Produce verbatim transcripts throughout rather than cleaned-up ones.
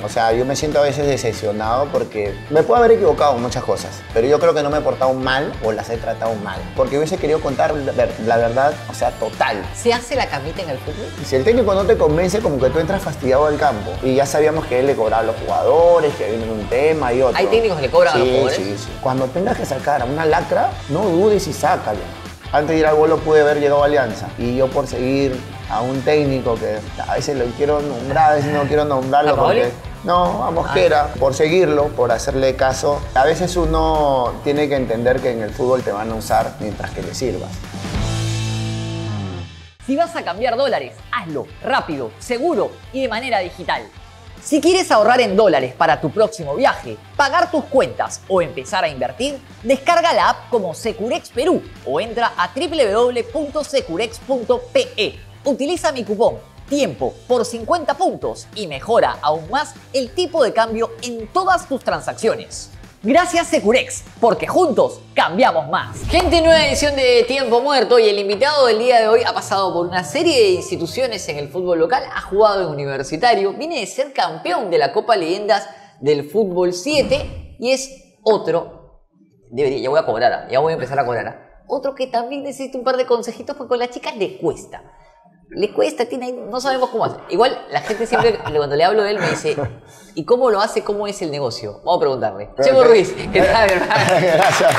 O sea, yo me siento a veces decepcionado porque me puedo haber equivocado en muchas cosas, pero yo creo que no me he portado mal o las he tratado mal, porque hubiese querido contar la, la verdad, o sea, total. ¿Se hace la camita en el fútbol? Si el técnico no te convence, como que tú entras fastidiado al campo. Y ya sabíamos que él le cobraba a los jugadores, que viene un tema y otro. ¿Hay técnicos que le cobran sí, a los jugadores? Sí, sí. Cuando tengas que sacar a una lacra, no dudes y sácalo. Antes de ir al Bolo pude haber llegado a Alianza. Y yo por seguir a un técnico que a veces lo quiero nombrar, a veces no quiero nombrarlo porque... No, a Mosquera, ah. por seguirlo, por hacerle caso. A veces uno tiene que entender que en el fútbol te van a usar mientras que le sirvas. Si vas a cambiar dólares, hazlo rápido, seguro y de manera digital. Si quieres ahorrar en dólares para tu próximo viaje, pagar tus cuentas o empezar a invertir, descarga la app como Securex Perú o entra a w w w punto securex punto p e. Utiliza mi cupón TIEMPO por cincuenta puntos y mejora aún más el tipo de cambio en todas tus transacciones. Gracias Securex, porque juntos cambiamos más. Gente, nueva edición de Tiempo Muerto y el invitado del día de hoy ha pasado por una serie de instituciones en el fútbol local, ha jugado en Universitario, viene de ser campeón de la Copa Leyendas del Fútbol siete y es otro, debería, ya voy a cobrar, ya voy a empezar a cobrar, otro que también necesita un par de consejitos porque con las chicas le cuesta. Le cuesta, tiene, no sabemos cómo hacer. Igual la gente siempre, cuando le hablo de él, me dice, ¿y cómo lo hace? ¿Cómo es el negocio? Vamos a preguntarle. Chevo Ruiz, ¿qué tal, hermano? Gracias.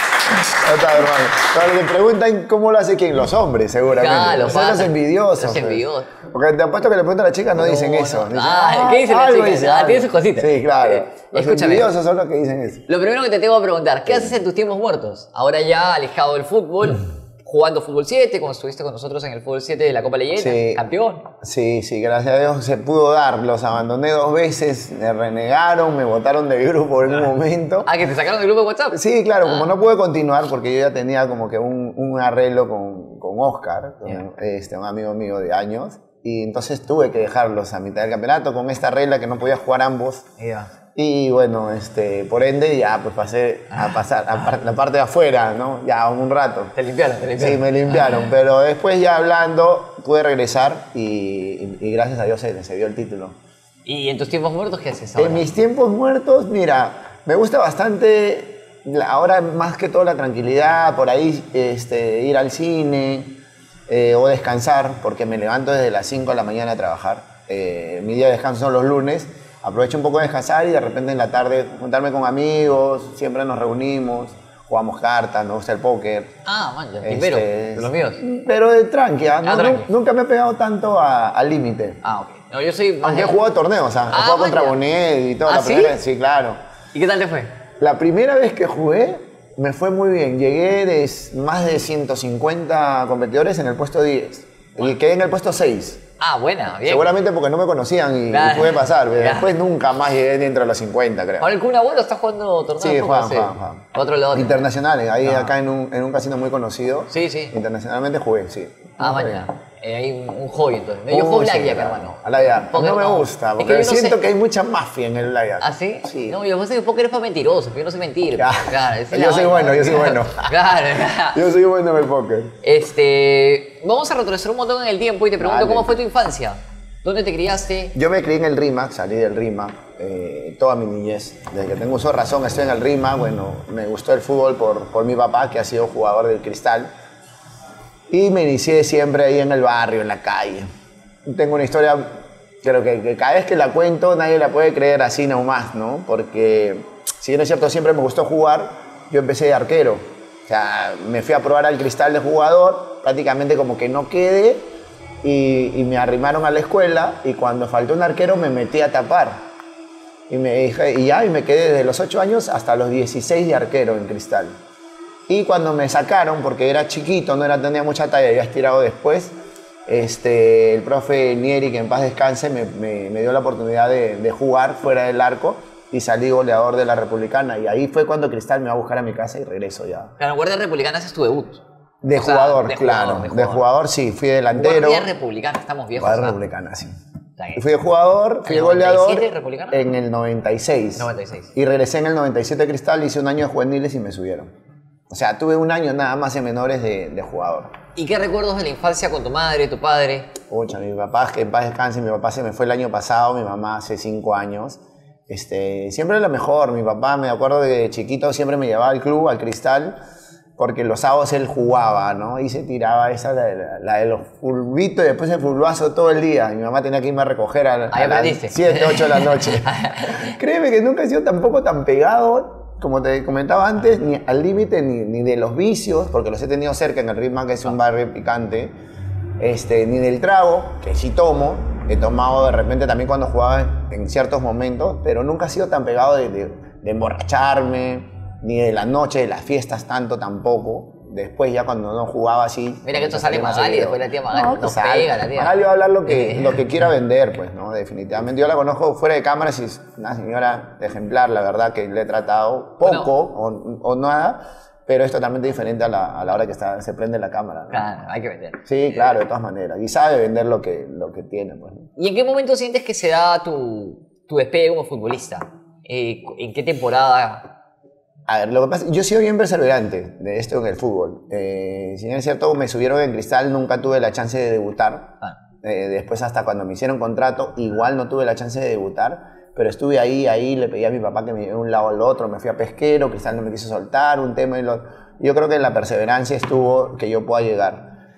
¿Qué tal, hermano? Cuando le preguntan cómo lo hace, ¿quién? Los hombres, seguramente. Claro, los los envidiosos. Los envidiosos. Porque te apuesto que le preguntan a las chicas, no, no dicen eso. No. Dicen, ah, ¿qué dicen las chicas? Dice, ah, tienen sus cositas. Sí, claro. Eh, los escúchame. envidiosos son los que dicen eso. Lo primero que te tengo que preguntar, ¿qué haces en tus tiempos muertos? Ahora ya alejado del fútbol. Jugando Fútbol siete, como estuviste con nosotros en el Fútbol siete de la Copa Leyenda, sí, campeón. Sí, sí, gracias a Dios se pudo dar. Los abandoné dos veces, me renegaron, me botaron del grupo en un momento. Ah, ¿que te sacaron del grupo de WhatsApp? Sí, claro, ah. como no pude continuar porque yo ya tenía como que un, un arreglo con, con Oscar, con yeah. este, un amigo mío de años, y entonces tuve que dejarlos a mitad del campeonato con esta regla que no podía jugar ambos. Yeah. Y bueno, este, por ende ya pues pasé a pasar a la parte de afuera, ¿no? Ya un rato. Te limpiaron, te limpiaron. Sí, me limpiaron, pero después ya hablando pude regresar y, y, y gracias a Dios se, se dio el título. ¿Y en tus tiempos muertos qué haces ahora? En mis tiempos muertos, mira, me gusta bastante, ahora más que todo la tranquilidad, por ahí este, ir al cine eh, o descansar, porque me levanto desde las cinco de la mañana a trabajar. Eh, mi día de descanso son los lunes. Aprovecho un poco de descansar y de repente en la tarde juntarme con amigos, siempre nos reunimos, jugamos cartas, nos gusta el póker. Ah, man, ya, este, pero de los míos. Pero de tranqui, ¿eh? no, ah, tranqui. No, nunca me he pegado tanto al límite. Ah, ok. No, yo soy más Aunque de... he jugado torneos, o sea, ah, he jugado contra ya. Bonet y todo. ¿Ah, la sí? primera, sí, claro. ¿Y qué tal te fue? La primera vez que jugué me fue muy bien. Llegué de más de ciento cincuenta competidores en el puesto diez. Y quedé en el puesto seis. Ah, buena, bien. Seguramente porque no me conocían y, claro. y pude pasar. Pero claro. después nunca más llegué dentro de los cincuenta, creo. Ahora el Kun Agüero está jugando torneos. Sí, Juan, Juan, Juan. Otro lado. Internacionales, ahí no. acá en un, en un casino muy conocido. Sí, sí. Internacionalmente jugué, sí. Ah, mañana. Eh, hay un, un hobby entonces. Yo juego Blackjack, hermano. A Blackjack. No me no. gusta, porque es que siento no sé... que hay mucha mafia en el Blackjack. ¿Ah, sí? Sí. No, yo sé que el póker es para mentirosos, yo no sé mentir. Claro. Claro, yo soy bueno, yo soy bueno. Claro, claro. Yo soy bueno en el póker. Este, vamos a retroceder un montón en el tiempo y te pregunto, Dale. ¿cómo fue tu infancia? ¿Dónde te criaste? Yo me crié en el RIMAC, salí del RIMAC eh, toda mi niñez. Desde que tengo uso de razón estoy en el RIMAC. Bueno, me gustó el fútbol por, por mi papá, que ha sido jugador del Cristal. Y me inicié siempre ahí en el barrio, en la calle. Tengo una historia, creo que, que cada vez que la cuento nadie la puede creer así nomás, ¿no? Porque, si bien es cierto, siempre me gustó jugar, yo empecé de arquero. O sea, me fui a probar al Cristal de jugador, prácticamente como que no quedé, y, y me arrimaron a la escuela, y cuando faltó un arquero me metí a tapar. Y, me dije, y ya, y me quedé desde los ocho años hasta los dieciséis de arquero en Cristal. Y cuando me sacaron, porque era chiquito, no era, tenía mucha talla, había estirado después, este, el profe Nieri, que en paz descanse, me, me, me dio la oportunidad de, de jugar fuera del arco y salí goleador de la Republicana. Y ahí fue cuando Cristal me va a buscar a mi casa y regreso ya. Claro, Guardia Republicana haces tu debut. De o sea, jugador, de claro. Jugador, de, jugador. de jugador, sí. Fui delantero. Guardia Republicana, estamos viejos. Guardia ¿no? Republicana, sí. Y fui de jugador, fui de goleador Republicana? en el noventa y seis. noventa y seis. Y regresé en el noventa y siete a Cristal, hice un año de juveniles y me subieron. O sea, tuve un año nada más en menores de, de jugador. ¿Y qué recuerdos de la infancia con tu madre, tu padre? Pucha, mi papá, que en paz descanse, mi papá se me fue el año pasado, mi mamá hace cinco años. Este, siempre lo mejor, mi papá, me acuerdo de chiquito, siempre me llevaba al club, al Cristal, porque los sábados él jugaba, ¿no? Y se tiraba esa, la, la, la de los fulbitos y después el fulbazo todo el día. Y mi mamá tenía que irme a recoger a, a las siete, ocho de la noche. Créeme que nunca he sido tampoco tan pegado, como te comentaba antes, ni al límite ni, ni de los vicios, porque los he tenido cerca en el Ritma, que es un barrio picante, este, ni del trago, que sí tomo. He tomado de repente también cuando jugaba en ciertos momentos, pero nunca he sido tan pegado de, de, de emborracharme, ni de la noche, de las fiestas tanto tampoco. Después ya cuando no jugaba así... Mira que esto sale Magali, después la tía Magali no, nos sale. pega, la tía. Magali va a hablar lo que, lo que quiera vender, pues, ¿no? Definitivamente. Yo la conozco fuera de cámaras y es una señora ejemplar, la verdad, que le he tratado poco bueno. o, o nada, pero es totalmente diferente a la, a la hora que está, se prende la cámara, ¿no? Claro, hay que vender. Sí, claro, de todas maneras. Y sabe vender lo que, lo que tiene, pues, ¿no? ¿Y en qué momento sientes que se da tu, tu despegue como futbolista? Eh, ¿En qué temporada...? A ver, lo que pasa, yo he sido bien perseverante de esto en el fútbol. Eh, si bien es cierto, me subieron en Cristal, nunca tuve la chance de debutar. Ah. Eh, después, hasta cuando me hicieron contrato, igual no tuve la chance de debutar. Pero estuve ahí, ahí, le pedí a mi papá que me lleve de un lado al otro, me fui a Pesquero, Cristal no me quiso soltar, un tema y lo... Yo creo que la perseverancia estuvo que yo pueda llegar.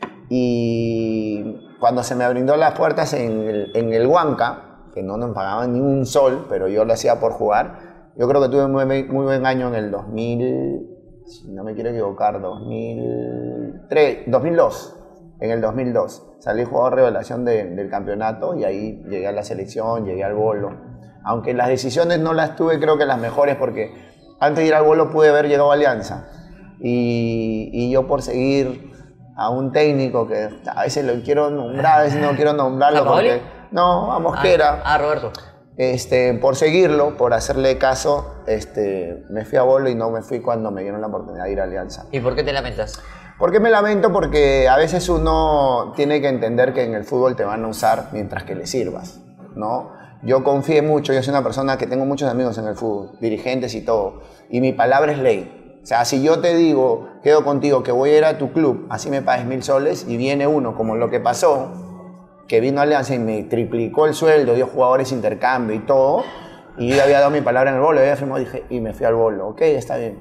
Y cuando se me brindó las puertas en el, en el Huanca, que no nos pagaban ni un sol, pero yo lo hacía por jugar, yo creo que tuve muy, muy buen año en el dos mil, si no me quiero equivocar, dos mil tres, dos mil dos. En el dos mil dos salí jugador revelación de, del campeonato y ahí llegué a la selección, llegué al Bolo. Aunque las decisiones no las tuve, creo que las mejores, porque antes de ir al Bolo pude haber llegado a Alianza. Y, y yo por seguir a un técnico que a veces lo quiero nombrar, a veces no quiero nombrarlo porque... No, a Mosquera. Ah, ah Roberto. Este, por seguirlo, por hacerle caso, este, me fui a Bolo y no me fui cuando me dieron la oportunidad de ir a Alianza. ¿Y por qué te lamentas? ¿Por qué me lamento? Porque a veces uno tiene que entender que en el fútbol te van a usar mientras que le sirvas, ¿no? Yo confié mucho, yo soy una persona que tengo muchos amigos en el fútbol, dirigentes y todo, y mi palabra es ley. O sea, si yo te digo, quedo contigo, que voy a ir a tu club, así me pagues mil soles, y viene uno, como lo que pasó, que vino a Alianza y me triplicó el sueldo, dio jugadores intercambio y todo, y yo había dado mi palabra en el Bolo, había firmado, dije, y me fui al Bolo, ok, está bien.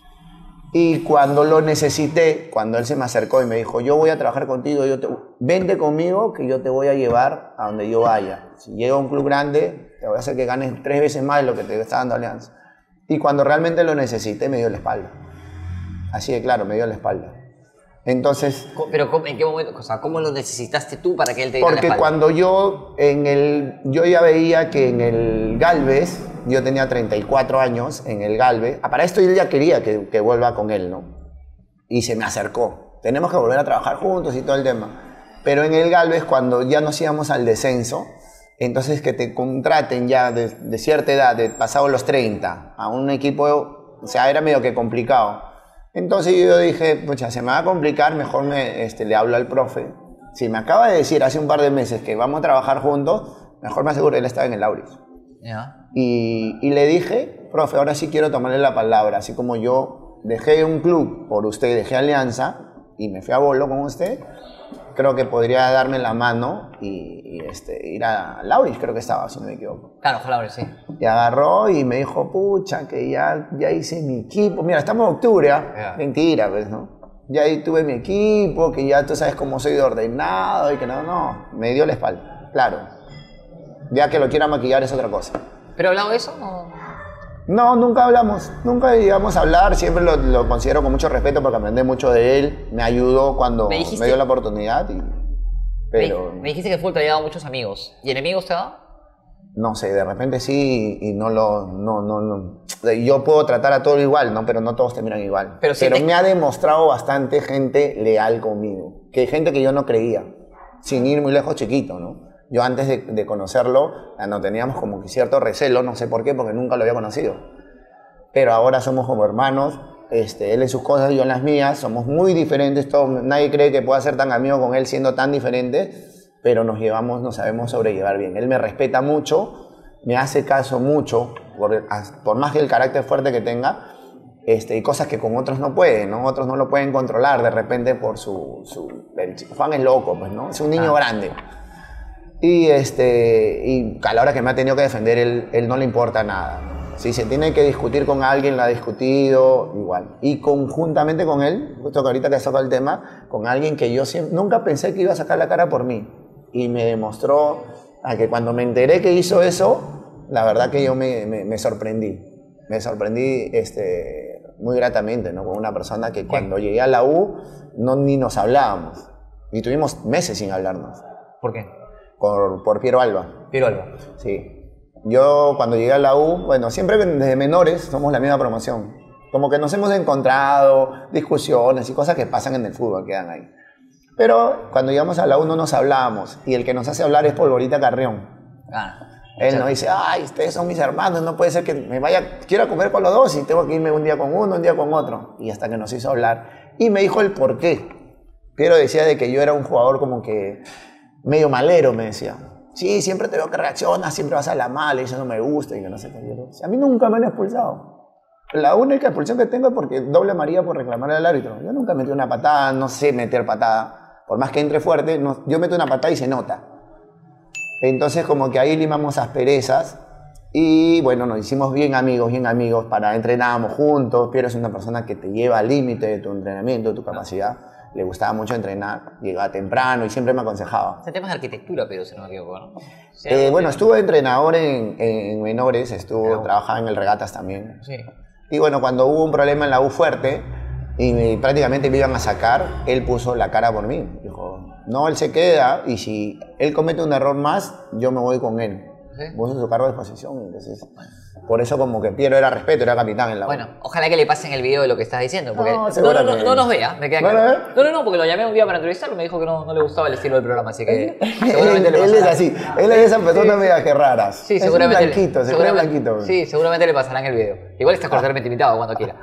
Y cuando lo necesité, cuando él se me acercó y me dijo, yo voy a trabajar contigo, yo te... vente conmigo que yo te voy a llevar a donde yo vaya. Si llego a un club grande, te voy a hacer que ganes tres veces más de lo que te está dando Alianza. Y cuando realmente lo necesité, me dio la espalda. Así de claro, me dio la espalda. Entonces... ¿Pero en qué momento? O sea, ¿cómo lo necesitaste tú para que él te diera la Porque espalda? cuando yo, en el, yo ya veía que en el Galvez, yo tenía treinta y cuatro años en el Galvez, para esto él ya quería que, que vuelva con él, ¿no? Y se me acercó. Tenemos que volver a trabajar juntos y todo el tema. Pero en el Galvez, cuando ya nos íbamos al descenso, entonces que te contraten ya de, de cierta edad, de pasado los treinta, a un equipo, o sea, era medio que complicado. Entonces yo dije, pucha, se me va a complicar, mejor me, este, le hablo al profe. Si me acaba de decir hace un par de meses que vamos a trabajar juntos, mejor me aseguro, él estaba en el Auris. Yeah. Y, y le dije, profe, ahora sí quiero tomarle la palabra, así como yo dejé un club por usted, dejé Alianza y me fui a Bolo con usted, creo que podría darme la mano y, y este, ir a Lauris, creo que estaba, si no me equivoco. Claro, fue Lauris, sí. Y agarró y me dijo, pucha, que ya, ya hice mi equipo. Mira, estamos en octubre, ¿eh? Yeah. Mentira, pues, ¿no? Ya ahí tuve mi equipo, que ya tú sabes cómo soy de ordenado y que no, no, me dio la espalda, claro. Ya que lo quiera maquillar es otra cosa. ¿Pero hablado de eso? No, no nunca hablamos, nunca llegamos a hablar, siempre lo, lo considero con mucho respeto porque aprendí mucho de él, me ayudó cuando me, me dio la oportunidad. Y, pero, me, me dijiste que el fútbol te había dado muchos amigos, ¿y enemigos te ha dado? No sé, de repente sí y no lo... No, no, no. Yo puedo tratar a todos igual, ¿no? Pero no todos te miran igual. Pero, pero te... me ha demostrado bastante gente leal conmigo, que hay gente que yo no creía, sin ir muy lejos chiquito, ¿no? Yo antes de, de conocerlo, no teníamos como que cierto recelo, no sé por qué, porque nunca lo había conocido. Pero ahora somos como hermanos, este, él en sus cosas, yo en las mías, somos muy diferentes, todo, nadie cree que pueda ser tan amigo con él siendo tan diferente, pero nos llevamos, nos sabemos sobrellevar bien. Él me respeta mucho, me hace caso mucho, por, por más que el carácter fuerte que tenga, Este, y cosas que con otros no pueden, ¿no? Otros no lo pueden controlar de repente por su... su el Juan es loco, pues, ¿no? Es un niño ah. grande. Y, este, y a la hora que me ha tenido que defender, él, él no le importa nada. Si se tiene que discutir con alguien, lo ha discutido, igual. Y conjuntamente con él, justo que ahorita que saco el tema, con alguien que yo siempre, nunca pensé que iba a sacar la cara por mí. Y me demostró a que cuando me enteré que hizo eso, la verdad que yo me, me, me sorprendí. Me sorprendí este, muy gratamente, ¿no? Con una persona que cuando llegué a la U no, ni nos hablábamos. Y tuvimos meses sin hablarnos. ¿Por qué? Por, por Piero Alba. Piero Alba. Sí. Yo cuando llegué a la U, bueno, siempre desde menores somos la misma promoción. Como que nos hemos encontrado, discusiones y cosas que pasan en el fútbol, quedan ahí. Pero cuando llegamos a la U no nos hablábamos. Y el que nos hace hablar es Polvorita Carrión. Ah. Él nos dice, ay, ustedes son mis hermanos, no puede ser que me vaya, quiero comer con los dos y tengo que irme un día con uno, un día con otro. Y hasta que nos hizo hablar. Y me dijo el por qué. Piero decía de que yo era un jugador como que medio malero, me decía. Sí, siempre te veo que reaccionas, siempre vas a la mala y eso no me gusta y que no sé qué. A mí nunca me han expulsado. La única expulsión que tengo es porque doble amarilla por reclamar al árbitro. Yo nunca metí una patada, no sé meter patada. Por más que entre fuerte, no, yo meto una patada y se nota. Entonces como que ahí limamos asperezas y bueno, nos hicimos bien amigos, bien amigos, para entrenábamos juntos. Piero es una persona que te lleva al límite de tu entrenamiento, de tu capacidad. Le gustaba mucho entrenar, llegaba temprano y siempre me aconsejaba. O sea, temas de arquitectura, pero si no me equivoco, ¿no? Sí, eh, bueno, estuve entrenador en, en menores, estuvo, no. trabajaba en el Regatas también. Sí. Y bueno, cuando hubo un problema en la U fuerte y me, prácticamente me iban a sacar, él puso la cara por mí. Dijo, no, él se queda y si él comete un error más, yo me voy con él. ¿Sí? Puso su cargo de exposición, entonces... Por eso como que Piero era respeto, era capitán en la U. Bueno, ojalá que le pasen el video de lo que estás diciendo. Porque no, no, no, no, no nos vea, me queda claro. No, no, no, porque lo llamé un día para entrevistarlo y me dijo que no, no le gustaba el estilo del programa, así que seguramente él, le pasará. Él es así, él es esa persona sí. media que raras. Sí, seguramente. Es un blanquito, se cree blanquito. Sí, seguramente le pasarán el video. Igual estás cordialmente invitado cuando quiera.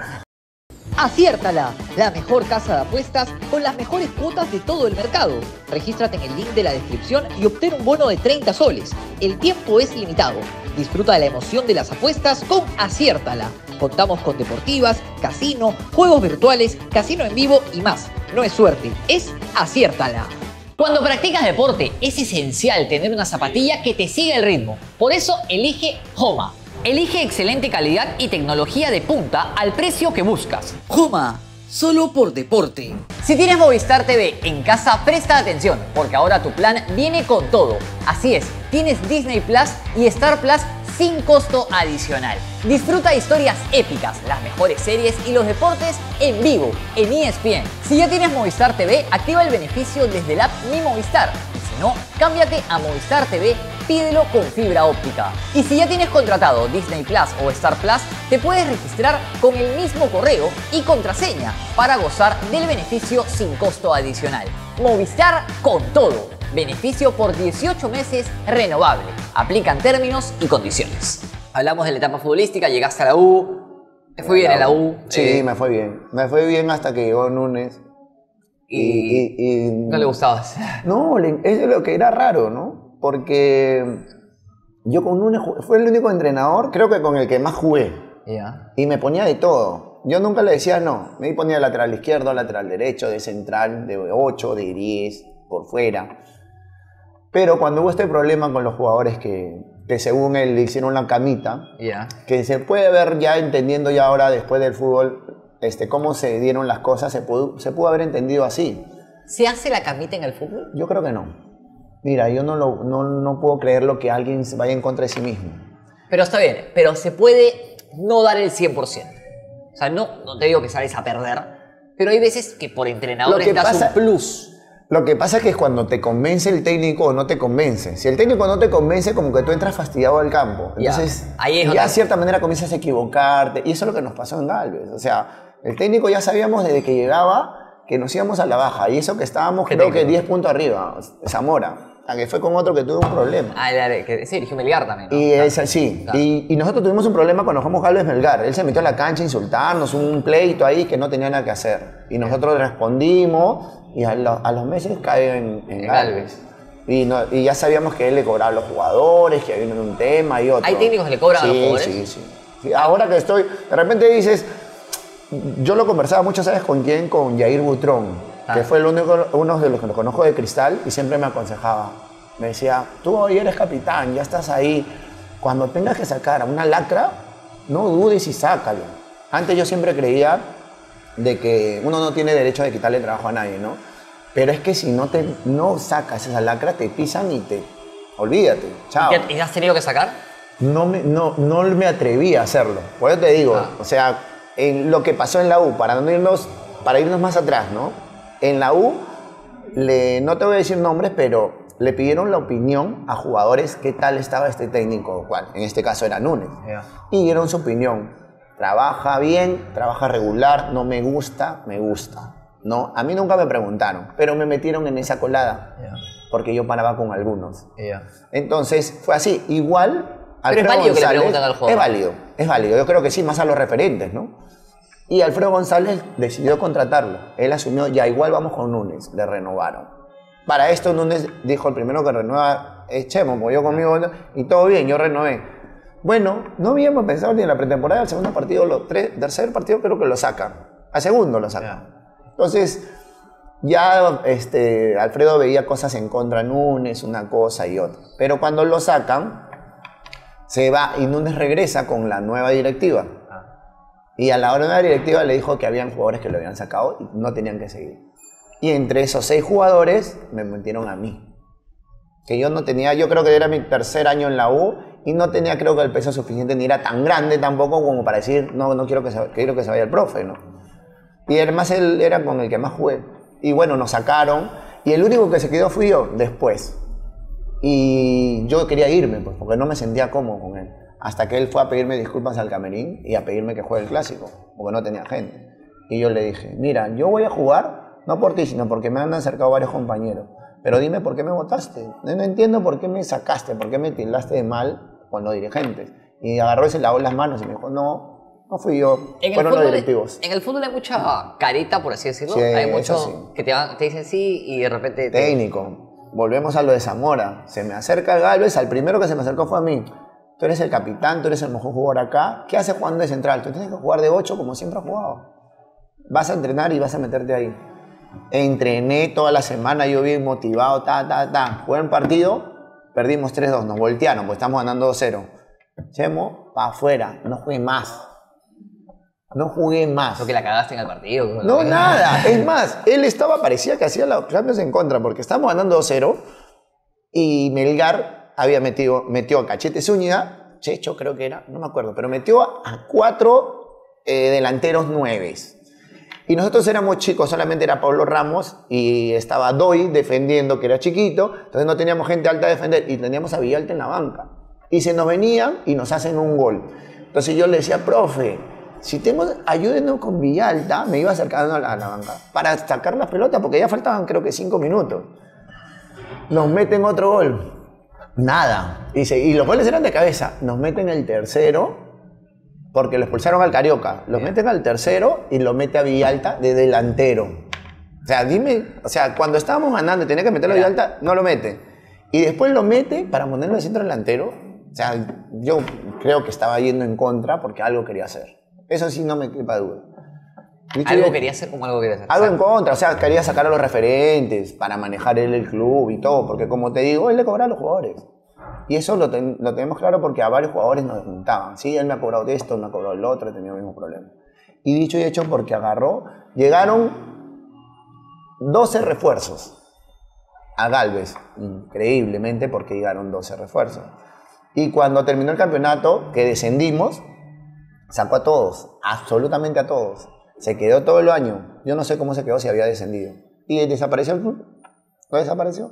Aciértala, la mejor casa de apuestas con las mejores cuotas de todo el mercado. Regístrate en el link de la descripción y obtén un bono de treinta soles. El tiempo es limitado. Disfruta de la emoción de las apuestas con Aciértala. Contamos con deportivas, casino, juegos virtuales, casino en vivo y más. No es suerte, es Aciértala. Cuando practicas deporte es esencial tener una zapatilla que te siga el ritmo. Por eso elige Homa. Elige excelente calidad y tecnología de punta al precio que buscas. Homa, solo por deporte. Si tienes Movistar T V en casa, presta atención, porque ahora tu plan viene con todo. Así es, tienes Disney Plus y Star Plus sin costo adicional. Disfruta historias épicas, las mejores series y los deportes en vivo en E S P N. Si ya tienes Movistar T V, activa el beneficio desde el app Mi Movistar. Si no, cámbiate a Movistar T V, pídelo con fibra óptica. Y si ya tienes contratado Disney Plus o Star Plus, te puedes registrar con el mismo correo y contraseña para gozar del beneficio sin costo adicional. Movistar con todo. Beneficio por dieciocho meses renovable. Aplican términos y condiciones. Hablamos de la etapa futbolística, llegaste a la U. ¿Te fue bien en la U? Sí, eh, me fue bien. Me fue bien hasta que llegó Núñez. Y, y, y, y no le gustabas. No, es lo que era raro, ¿no? Porque yo con Núñez fue el único entrenador, creo que con el que más jugué. Yeah. Y me ponía de todo. Yo nunca le decía no. Me ponía lateral izquierdo, lateral derecho, de central, de ocho, de diez, por fuera. Pero cuando hubo este problema con los jugadores que, que según él le hicieron la camita, yeah. que se puede ver ya entendiendo ya ahora después del fútbol este, cómo se dieron las cosas, se pudo, se pudo haber entendido así. ¿Se hace la camita en el fútbol? Yo creo que no. Mira, yo no, lo, no, no puedo creerlo que alguien vaya en contra de sí mismo. Pero está bien, pero se puede no dar el cien por ciento. O sea, no, no te digo que sales a perder, pero hay veces que por entrenadores das pasa, un plus. Lo que pasa es que cuando te convence el técnico o no te convence. Si el técnico no te convence, como que tú entras fastidiado al campo. Entonces, ya, ahí es ya otra... de cierta manera comienzas a equivocarte. Y eso es lo que nos pasó en Galvez. O sea, el técnico ya sabíamos desde que llegaba que nos íbamos a la baja. Y eso que estábamos, creo técnico? que diez puntos arriba. Zamora. A que fue con otro que tuvo un problema. Ah, que sí, eligió Melgar también, ¿no? Y, es, sí. Claro. y, y nosotros tuvimos un problema cuando jugamos Galvez Melgar. Él se metió a la cancha a insultarnos, un pleito ahí que no tenía nada que hacer. Y nosotros respondimos y a, lo, a los meses cae en, en Galvez. Y, no, y ya sabíamos que él le cobraba a los jugadores, que había un tema y otro. ¿Hay técnicos que le cobran sí, a los jugadores? Sí, sí, sí. Ahora que estoy, de repente dices, yo lo conversaba mucho, ¿sabes con quién? Con Jair Butrón, ah. que fue el único, uno de los que lo conozco de Cristal y siempre me aconsejaba. Me decía, tú hoy eres capitán, ya estás ahí. Cuando tengas que sacar a una lacra, no dudes y sácalo. Antes yo siempre creía de que uno no tiene derecho de quitarle trabajo a nadie, ¿no? Pero es que si no, te, no sacas esa lacra, te pisan y te... Olvídate, chao. ¿Y has tenido que sacar? No me, no, no me atreví a hacerlo. Por eso te digo, ah. o sea, en lo que pasó en la U, para, no irnos, para irnos más atrás, ¿no? En la U, le, no te voy a decir nombres, pero le pidieron la opinión a jugadores qué tal estaba este técnico, cual en este caso era Núñez. Yeah. Y dieron su opinión. Trabaja bien, trabaja regular, no me gusta, me gusta. No, a mí nunca me preguntaron, pero me metieron en esa colada, yeah. porque yo paraba con algunos. Yeah. Entonces, fue así. Igual... Pero es válido González, que le preguntan al jugador. Es válido, es válido. Yo creo que sí, más a los referentes, ¿no? Y Alfredo González decidió contratarlo. Él asumió, ya igual vamos con Núñez, le renovaron. Para esto Núñez dijo, el primero que renueva es Chemo, porque yo conmigo, y todo bien, yo renové. Bueno, no habíamos pensado ni en la pretemporada, el segundo partido, el tercer partido creo que lo sacan. Al segundo lo sacan. Yeah. Entonces, ya este, Alfredo veía cosas en contra de Núñez, una cosa y otra. Pero cuando lo sacan, se va y Núñez regresa con la nueva directiva. Ah. Y a la nueva directiva le dijo que habían jugadores que lo habían sacado y no tenían que seguir. Y entre esos seis jugadores me metieron a mí. Que yo no tenía, yo creo que era mi tercer año en la U y no tenía creo que el peso suficiente ni era tan grande tampoco como para decir no, no quiero que se, quiero que se vaya el profe, ¿no? Y además él era con el que más jugué. Y bueno, nos sacaron y el único que se quedó fui yo después. Y yo quería irme, pues, porque no me sentía cómodo con él. Hasta que él fue a pedirme disculpas al camerín y a pedirme que juegue el clásico, porque no tenía gente. Y yo le dije, mira, yo voy a jugar, no por ti, sino porque me han acercado varios compañeros. Pero dime por qué me votaste. No entiendo por qué me sacaste, por qué me tildaste de mal con los dirigentes. Y agarró y se lavó las manos y me dijo, no, no fui yo, en fueron los directivos. En el fútbol hay mucha careta, por así decirlo. Sí, hay muchos sí. que te, van, te dicen sí y de repente... Te... Técnico. Volvemos a lo de Zamora. Se me acerca Galvez, al primero que se me acercó fue a mí. Tú eres el capitán, tú eres el mejor jugador acá. ¿Qué haces jugando de central? Tú tienes que jugar de ocho como siempre has jugado. Vas a entrenar y vas a meterte ahí. Entrené toda la semana, yo bien motivado, ta, ta, ta. Jugué un partido, perdimos tres dos, nos voltearon, pues estamos ganando dos cero. Chemo, para afuera, no jugué más. No jugué más. ¿Lo que la cagaste en el partido? No, nada. Es más, él estaba, parecía que hacía los cambios en contra, porque estábamos ganando dos cero y Melgar había metido, metió a Cachete Zúñiga, Checho creo que era, no me acuerdo, pero metió a cuatro eh, delanteros nueves. Y nosotros éramos chicos, solamente era Pablo Ramos y estaba Doy defendiendo, que era chiquito, entonces no teníamos gente alta a defender y teníamos a Villalta en la banca. Y se nos venían y nos hacen un gol. Entonces yo le decía, profe, si tengo, ayúdenos con Villalta, me iba acercando a la, a la banca para sacar la pelota porque ya faltaban creo que cinco minutos. Nos meten otro gol. Nada. Y, se, y los goles eran de cabeza. Nos meten el tercero porque lo expulsaron al Carioca. Los meten al tercero y lo mete a Villalta de delantero. O sea, dime, o sea, cuando estábamos ganando y tenía que meterlo a Villalta, no lo mete. Y después lo mete para ponerlo de centro delantero. O sea, yo creo que estaba yendo en contra porque algo quería hacer. Eso sí no me quepa duda. Dicho ¿Algo quería hacer? ¿Cómo algo quería hacer? Algo en contra, o sea, quería sacar a los referentes para manejar él el club y todo, porque como te digo, él le cobraba a los jugadores. Y eso lo, ten, lo tenemos claro porque a varios jugadores nos desmontaban. Sí, él me ha cobrado de esto, me ha cobrado el otro, he tenido el mismo problema. Y dicho y hecho porque agarró, llegaron doce refuerzos a Galvez, increíblemente porque llegaron doce refuerzos. Y cuando terminó el campeonato, que descendimos, sacó a todos, absolutamente a todos. Se quedó todo el año. Yo no sé cómo se quedó si había descendido. Y desapareció el club. ¿No desapareció?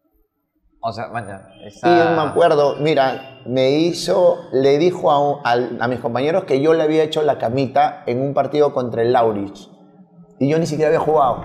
O sea, vaya. Esa... Y me acuerdo, mira, me hizo, le dijo a, a, a mis compañeros que yo le había hecho la camita en un partido contra el Laurich. Y yo ni siquiera había jugado.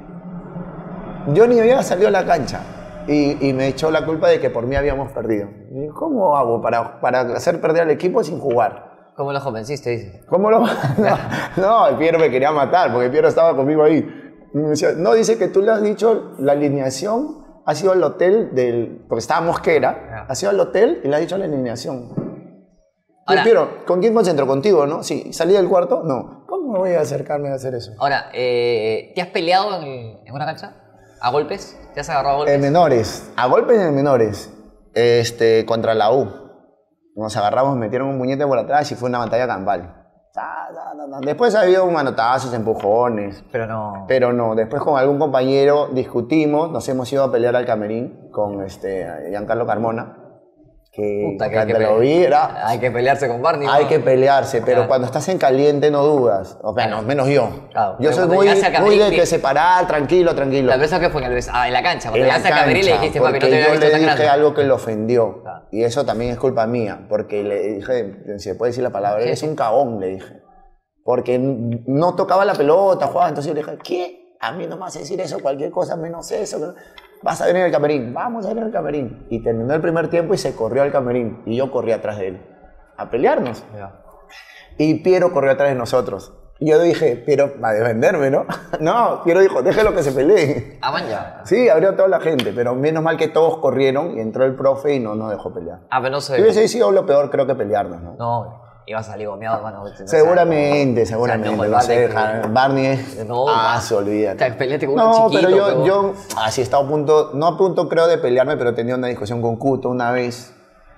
Yo ni había salido a la cancha. Y, y me echó la culpa de que por mí habíamos perdido. Y ¿cómo hago para, para hacer perder al equipo sin jugar? ¿Cómo lo convenciste, dices? ¿Cómo lo...? No, no, el Piero me quería matar, porque el Piero estaba conmigo ahí. Me decía, no, dice que tú le has dicho la alineación, ha sido al hotel del... Porque estaba Mosquera, ha sido al hotel y le has dicho la alineación. Ahora, y el Piero, ¿con quién concentro? Contigo, ¿no? Sí. ¿Salí del cuarto? No. ¿Cómo me voy a acercarme a hacer eso. Ahora, eh, ¿te has peleado en, en una cancha? ¿A golpes? ¿Te has agarrado a golpes? En menores, a golpes en menores, este, contra la U. Nos agarramos, metieron un puñete por atrás y fue una batalla campal. Después ha habido manotazos, empujones. Pero no... Pero no, después con algún compañero discutimos, nos hemos ido a pelear al camerín con este, Giancarlo Carmona. Que Puta, que cuando hay que lo vi era... Hay que pelearse con Barney. Hay ¿no? que pelearse, pero Claro. cuando estás en caliente no dudas. O menos, menos yo. Claro, Yo pero soy cuando muy, llegas al muy camerín, de que separar, tranquilo, tranquilo. La vez que fue en, el, ah, en la cancha. Cuando En la llegaste al camerín le cancha, dijiste, papi, no te porque había yo visto le tan dije grande. algo que lo ofendió. Claro. Y eso también es culpa mía, porque le dije, si se puede decir la palabra, Sí, eres sí. un cagón, le dije. Porque no tocaba la pelota, jugaba. Entonces yo le dije, ¿qué? A mí no me vas a decir eso, cualquier cosa menos eso. Vas a venir al camerín, vamos a venir al camerín. Y terminó el primer tiempo y se corrió al camerín. Y yo corrí atrás de él, a pelearnos. Ya. Y Piero corrió atrás de nosotros. Y yo dije, Piero, va a defenderme, ¿no? No, Piero dijo, déjelo que se pelee. Ah, man, ya. Sí, abrió toda la gente, pero menos mal que todos corrieron y entró el profe y no nos dejó pelear. Ah, pero no se Si hubiese sido lo peor, creo que pelearnos, ¿no? No, iba a salir gomeado, hermano. Seguramente, O seguramente. sea, no, No sé, Barney, Barney es... No, ah, va. se olvida. Te peleaste con un No, chiquito, pero yo, pero- yo así he estado a punto, no a punto creo de pelearme, pero tenía una discusión con Cuto una vez.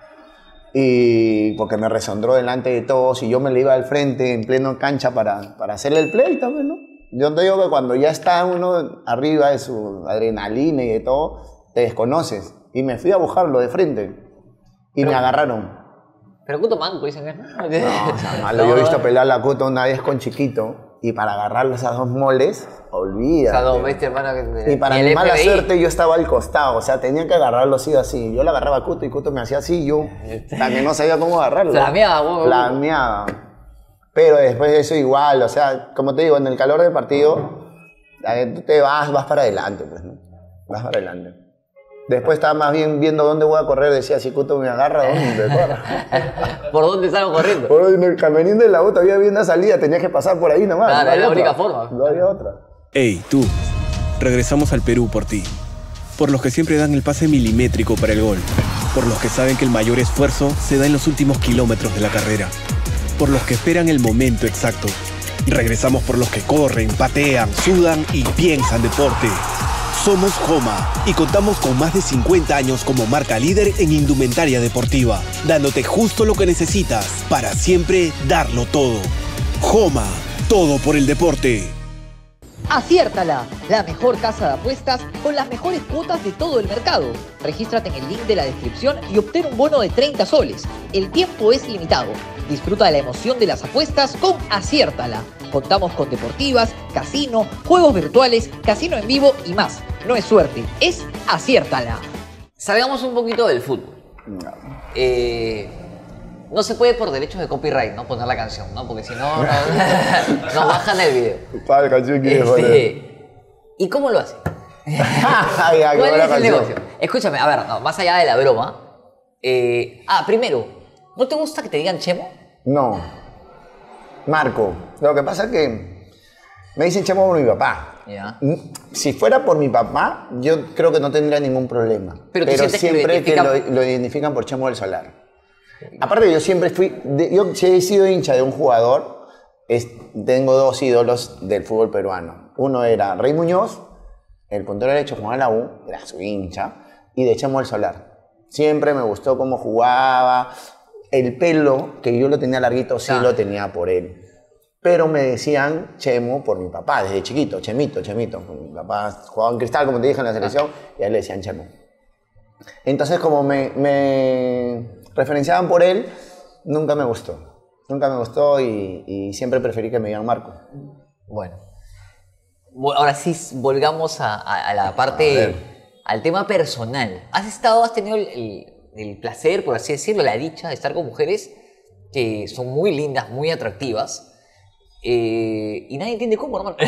Y porque me resondró delante de todos y yo me le iba al frente en pleno cancha para, para hacerle el play también, ¿no? Yo te digo que cuando ya está uno arriba de su adrenalina y de todo, te desconoces. Y me fui a buscarlo de frente. Y Pero- me agarraron. Pero Cuto manco, dicen que es. No, o sea, malo. Yo he visto pelear la Cuto una vez con Chiquito. Y para agarrarle esas dos moles, olvídate. O sea, no, bestia, hermano. Que, Y para el mi mala F B I. suerte yo estaba al costado, o sea, tenía que agarrarlo así o así. Yo le agarraba a Cuto y Cuto me hacía así, yo también no sabía cómo agarrarlo. Flameaba, huevo. Flameaba. Pero después de eso igual, o sea, como te digo, en el calor del partido, eh, tú te vas, vas para adelante, pues, ¿no? Vas para adelante. Después estaba más bien viendo dónde voy a correr, decía, si Cuto me agarra, ¿dónde corro? ¿Por dónde salgo corriendo? Por en el camerín de la U todavía había una salida, tenías que pasar por ahí nomás. Claro, no había era la otra. única forma. No había otra. Hey, tú, regresamos al Perú por ti. Por los que siempre dan el pase milimétrico para el gol. Por los que saben que el mayor esfuerzo se da en los últimos kilómetros de la carrera. Por los que esperan el momento exacto. Y regresamos por los que corren, patean, sudan y piensan deporte. Somos Joma y contamos con más de cincuenta años como marca líder en indumentaria deportiva, dándote justo lo que necesitas para siempre darlo todo. Joma, todo por el deporte. Aciértala, la mejor casa de apuestas con las mejores cuotas de todo el mercado. Regístrate en el link de la descripción y obtén un bono de treinta soles. El tiempo es limitado. Disfruta de la emoción de las apuestas con Aciértala. Contamos con deportivas, casino, juegos virtuales, casino en vivo y más. No es suerte, es Aciértala. Salgamos un poquito del fútbol. No. Eh, no se puede por derechos de copyright, ¿no? Poner la canción, ¿no? Porque si no, no- nos bajan el video. ¿Cuál canción quieres poner? Este, ¿Y cómo lo hace? Ay, ay, qué ¿Cuál buena es el canción. negocio? Escúchame, a ver, no, más allá de la broma. eh, ah, primero, ¿no te gusta que te digan Chemo? No. Marco. Lo que pasa es que me dicen Chemo por mi papá. Ya. Si fuera por mi papá, yo creo que no tendría ningún problema. Pero tú sientes que lo siempre que identifican- lo, lo identifican por Chemo del Solar. Aparte, yo siempre fui. de- yo si he sido hincha de un jugador. es- tengo dos ídolos del fútbol peruano. Uno era Rey Muñoz, el puntero derecho jugaba en la U, era su hincha, y de Chemo del Solar. Siempre me gustó cómo jugaba. El pelo, que yo lo tenía larguito, sí Ah. lo tenía por él. Pero me decían Chemo por mi papá, desde chiquito, Chemito, Chemito. Mi papá jugaba en Cristal, como te dije, en la selección, y a él le decían Chemo. Entonces, como me, me referenciaban por él, nunca me gustó. Nunca me gustó y, y siempre preferí que me digan Marco. Bueno. Bo- Ahora sí, volvamos a, a- a la A parte, ver. al tema personal. ¿Has estado, has tenido el, el- el placer, por así decirlo, la dicha de estar con mujeres que son muy lindas, muy atractivas? eh, y nadie entiende cómo, hermano.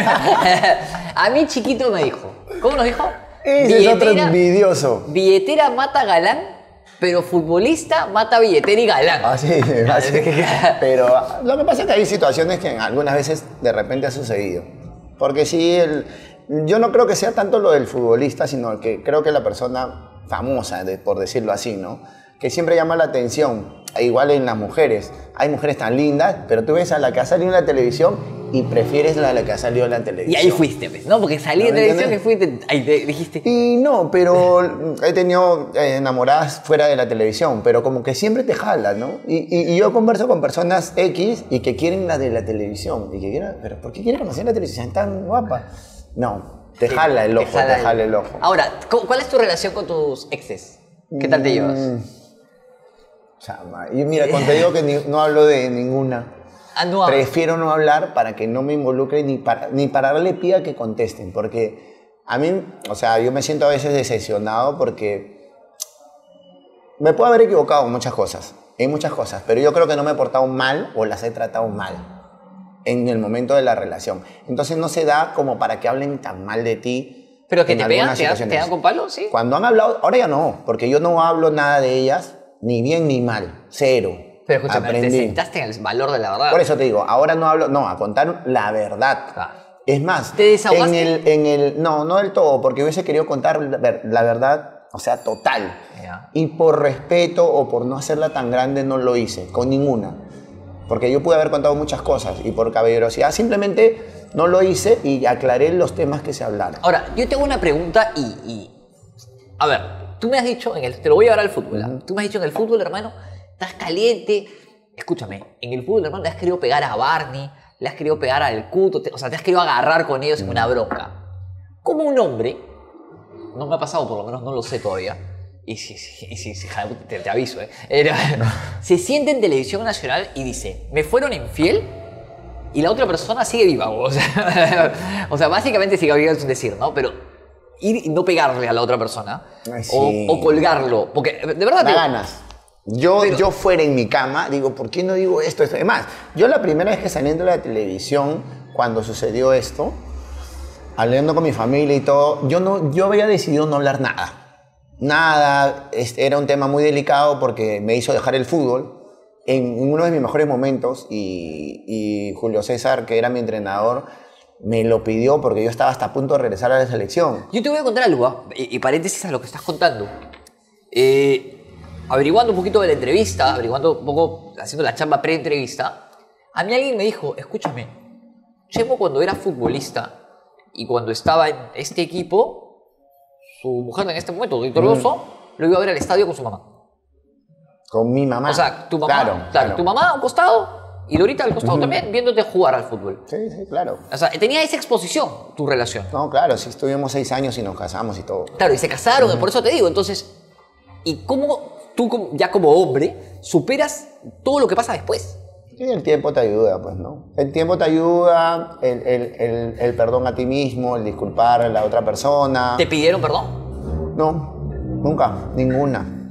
A mí chiquito me dijo. ¿Cómo nos dijo? Ese es otro envidioso. billetera mata galán, pero futbolista mata billetera y galán. Así, así. Pero lo que pasa es que hay situaciones que algunas veces de repente ha sucedido. Porque sí, el, yo no creo que sea tanto lo del futbolista, sino que creo que la persona famosa, de- por decirlo así, ¿no? Que siempre llama la atención. igual en las mujeres. Hay mujeres tan lindas, pero tú ves a la que ha salido en la televisión y prefieres la, la que ha salido en la televisión. Y ahí fuiste, pues, ¿no? Porque salí de televisión y fuiste, ahí te dijiste. Y no, pero he tenido eh, enamoradas fuera de la televisión, pero como que siempre te jala, ¿no? Y, y, y yo converso con personas X y que quieren la de la televisión. Y que quieren, pero ¿por qué quieres conocer la televisión? Es tan guapa. No, te sí, jala el ojo, te jala, te jala el... el ojo. Ahora, ¿cuál es tu relación con tus exes? ¿Qué tal te llevas? Mm, chama. Y mira, cuando te digo que ni, no hablo de ninguna... Ah, no, prefiero no hablar para que no me involucre ni para, ni para darle pie a que contesten, porque a mí, o sea, yo me siento a veces decepcionado porque me puedo haber equivocado en muchas cosas, en muchas cosas, pero yo creo que no me he portado mal o las he tratado mal en el momento de la relación. Entonces no se da como para que hablen tan mal de ti. ¿Pero que te pegan? ¿Te, ¿Te dan con palo? Sí. Cuando han hablado, ahora ya no, porque yo no hablo nada de ellas, ni bien ni mal, cero. Pero escúchame, aprendí. Te sentaste en el valor de la verdad. Por eso te digo, ahora no hablo, no, a contar la verdad. Ah. Es más, ¿te desahogaste? En el, en el, no, no del todo, porque hubiese querido contar la, la verdad, o sea, total. Yeah. Y por respeto o por no hacerla tan grande no lo hice, con ninguna. Porque yo pude haber contado muchas cosas y por caballerosidad simplemente no lo hice y aclaré los temas que se hablaron. Ahora, yo tengo una pregunta y, y... A ver, tú me has dicho, en el, te lo voy a llevar al fútbol, uh-huh. Tú me has dicho en el fútbol, hermano, estás caliente. Escúchame, en el fútbol, hermano, le has querido pegar a Barney, le has querido pegar al Cuto, te, o sea, te has querido agarrar con ellos en una bronca. Como un hombre, no me ha pasado por lo menos, no lo sé todavía, y si, si, si, si te, te aviso, ¿eh? Era, se siente en televisión nacional y dice, me fueron infiel y la otra persona sigue viva, o sea, o sea básicamente sigue viva es un decir, ¿no? Pero ir y no pegarle a la otra persona, ay, sí. o, o colgarlo, porque de verdad... Da te, ganas. Yo, pero, yo fuera en mi cama, digo, ¿por qué no digo esto? esto? Además, yo la primera vez que salí de la televisión, cuando sucedió esto, hablando con mi familia y todo, yo, no, yo había decidido no hablar nada. Nada, este, era un tema muy delicado porque me hizo dejar el fútbol en, en uno de mis mejores momentos y, y Julio César, que era mi entrenador, me lo pidió porque yo estaba hasta a punto de regresar a la selección. Yo te voy a contar algo, ¿eh? y, y paréntesis a lo que estás contando. Eh... Averiguando un poquito de la entrevista, averiguando un poco, haciendo la chamba pre-entrevista, a mí alguien me dijo, escúchame, Chemo cuando era futbolista y cuando estaba en este equipo, su mujer en este momento, victorioso, mm. lo iba a ver al estadio con su mamá. Con mi mamá. O sea, tu mamá, claro, claro, claro. tu mamá a un costado y Dorita al costado uh-huh. también, viéndote jugar al fútbol. Sí, sí, claro. O sea, tenía esa exposición, tu relación. No, claro, sí, estuvimos seis años y nos casamos y todo. Claro, y se casaron, uh-huh. por eso te digo, entonces, ¿y cómo tú ya como hombre superas todo lo que pasa después? Sí, el tiempo te ayuda, pues, ¿no? El tiempo te ayuda, el, el, el, el perdón a ti mismo, el disculpar a la otra persona. ¿Te pidieron perdón? No, nunca, ninguna.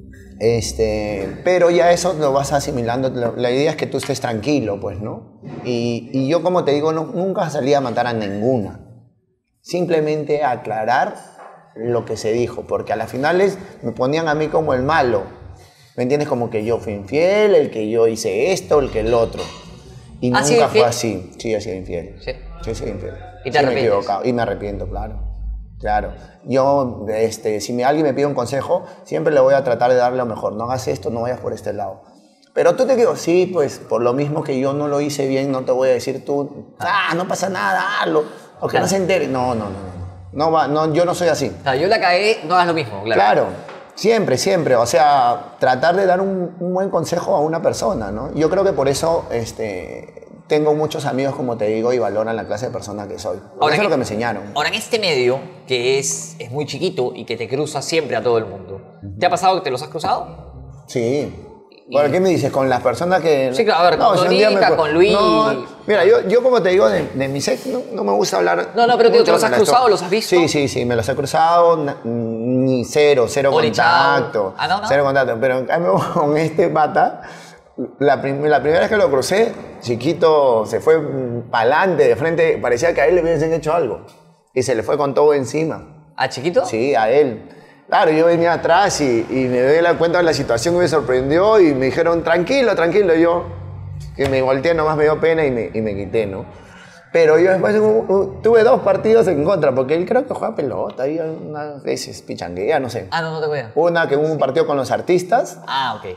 Este, pero ya eso lo vas asimilando. La idea es que tú estés tranquilo, pues, ¿no? Y, y yo, como te digo, no, nunca salí a matar a ninguna. Simplemente a aclarar lo que se dijo, porque a las finales me ponían a mí como el malo, ¿me entiendes? Como que yo fui infiel, el que yo hice esto, el que el otro. Y ¿Ah, nunca sí, fue así. Sí, he sido infiel. Sí. Sí, he sido infiel. ¿Y te sí, arrepientes? me he equivocado. Y me arrepiento, claro. Claro. Yo, este, si me, alguien me pide un consejo, siempre le voy a tratar de darle lo mejor. No hagas esto, no vayas por este lado. Pero tú te digo, sí, pues por lo mismo que yo no lo hice bien, no te voy a decir tú, ah, no pasa nada, hazlo. O que claro. no se entere. No, no, no. no. No, va, no, yo no soy así. O sea, yo la cagué, no hagas lo mismo, claro. Claro, siempre, siempre. O sea, tratar de dar un, un buen consejo a una persona, ¿no? Yo creo que por eso este, tengo muchos amigos, como te digo, y valoran la clase de persona que soy. Ahora, eso es lo que me enseñaron. Ahora, en este medio, que es, es muy chiquito y que te cruza siempre a todo el mundo, ¿te ha pasado que te los has cruzado? Sí. Bueno, ¿qué me dices? ¿Con las personas que...? Sí, claro, a ver, no, con Dorita, me... con Luis... No, mira, yo, yo como te digo, de, de mi ex no, no me gusta hablar... No, no, pero tío, ¿te los has cruzado? ¿Los has visto? Sí, sí, sí, me los he cruzado, ni cero, cero Oli, contacto. Ah, no, no. Cero contacto, pero en cambio con este pata, la, prim la primera vez que lo crucé, chiquito, se fue para adelante, de frente, parecía que a él le hubiesen hecho algo. Y se le fue con todo encima. ¿A chiquito? Sí, a él. Claro, yo venía atrás y, y me doy la cuenta de la situación que me sorprendió y me dijeron, tranquilo, tranquilo. Yo, que me volteé, nomás me dio pena y me, y me quité, ¿no? Pero yo después uh, uh, tuve dos partidos en contra, porque él creo que juega pelota, ahí unas veces pichanguea, no sé. Ah, no, no te cuidas. Una que hubo un partido con los artistas. Ah, ok.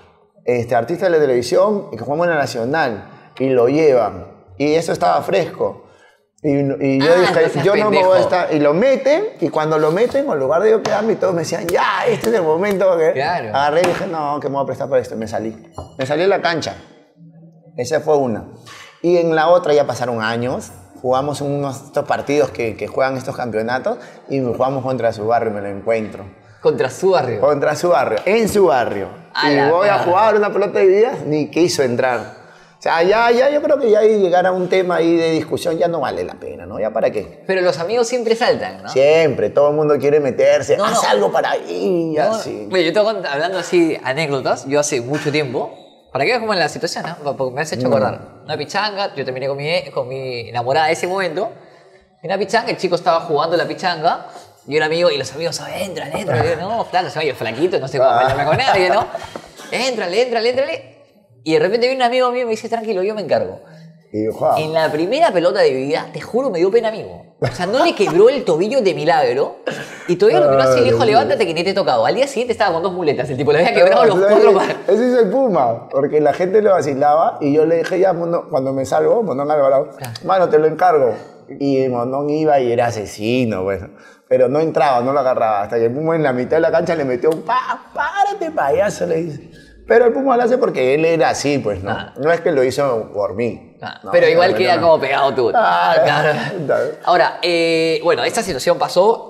este, artista de la televisión y que jugamos en la Nacional. Y lo llevan. Y eso estaba fresco. Y, y yo Ah, dije, no seas yo no me voy a pendejo. estar... Y lo meten, y cuando lo meten, en lugar de yo quedarme, y todos me decían, ya, este es el momento que... Claro. Agarré y dije, no, que me voy a prestar para esto. Y me salí. Me salí de la cancha. Esa fue una. Y en la otra ya pasaron años. Jugamos unos estos partidos que, que juegan estos campeonatos y jugamos contra su barrio, me lo encuentro. Contra su barrio. Contra su barrio, en su barrio. A y la voy a mierda. jugar una pelota de vida, ni quiso entrar. O sea, ya, ya, yo creo que ya ahí llegar a un tema ahí de discusión ya no vale la pena, ¿no? ¿Ya para qué? Pero los amigos siempre saltan, ¿no? Siempre, todo el mundo quiere meterse, No, haz no. algo para ahí, No, así. Oye, yo te voy hablando así anécdotas. Yo hace mucho tiempo, para que veas cómo es la situación, ¿no? Porque me has hecho acordar. Una pichanga, yo terminé con mi, con mi enamorada de ese momento. En una pichanga, el chico estaba jugando la pichanga. Y un amigo, y los amigos, "Ah, entran, entran". Y yo, no, flaco, se va, yo flaquito, no sé cómo bailarme con nadie, ¿no? Éntrale, éntrale, éntrale. Y de repente viene un amigo mío y me dice, tranquilo, yo me encargo. Y yo, "Wow". En la primera pelota de vida, te juro, me dio pena amigo. O sea, no le quebró el tobillo de milagro. Y todavía lo que no hace, Ay, hijo, Dios. levántate que ni te he tocado. Al día siguiente estaba con dos muletas. El tipo le había quebrado los No, cuatro ese- pares. Ese es el Puma, porque la gente lo vacilaba y yo le dije ya, Mondón, cuando me salgo, Mondón Alvarado, mano, te lo encargo. Y Mondón iba y era asesino, bueno. Pero no entraba, no lo agarraba. Hasta que el Puma en la mitad de la cancha le metió un pa, párate, payaso, le dice. Pero el Puma lo hace porque él era así, pues, ¿no? Ah. No es que lo hizo por mí. Ah, No, pero igual no, queda no. como pegado tú. Ah, Claro. Ahora, eh, bueno, esta situación pasó.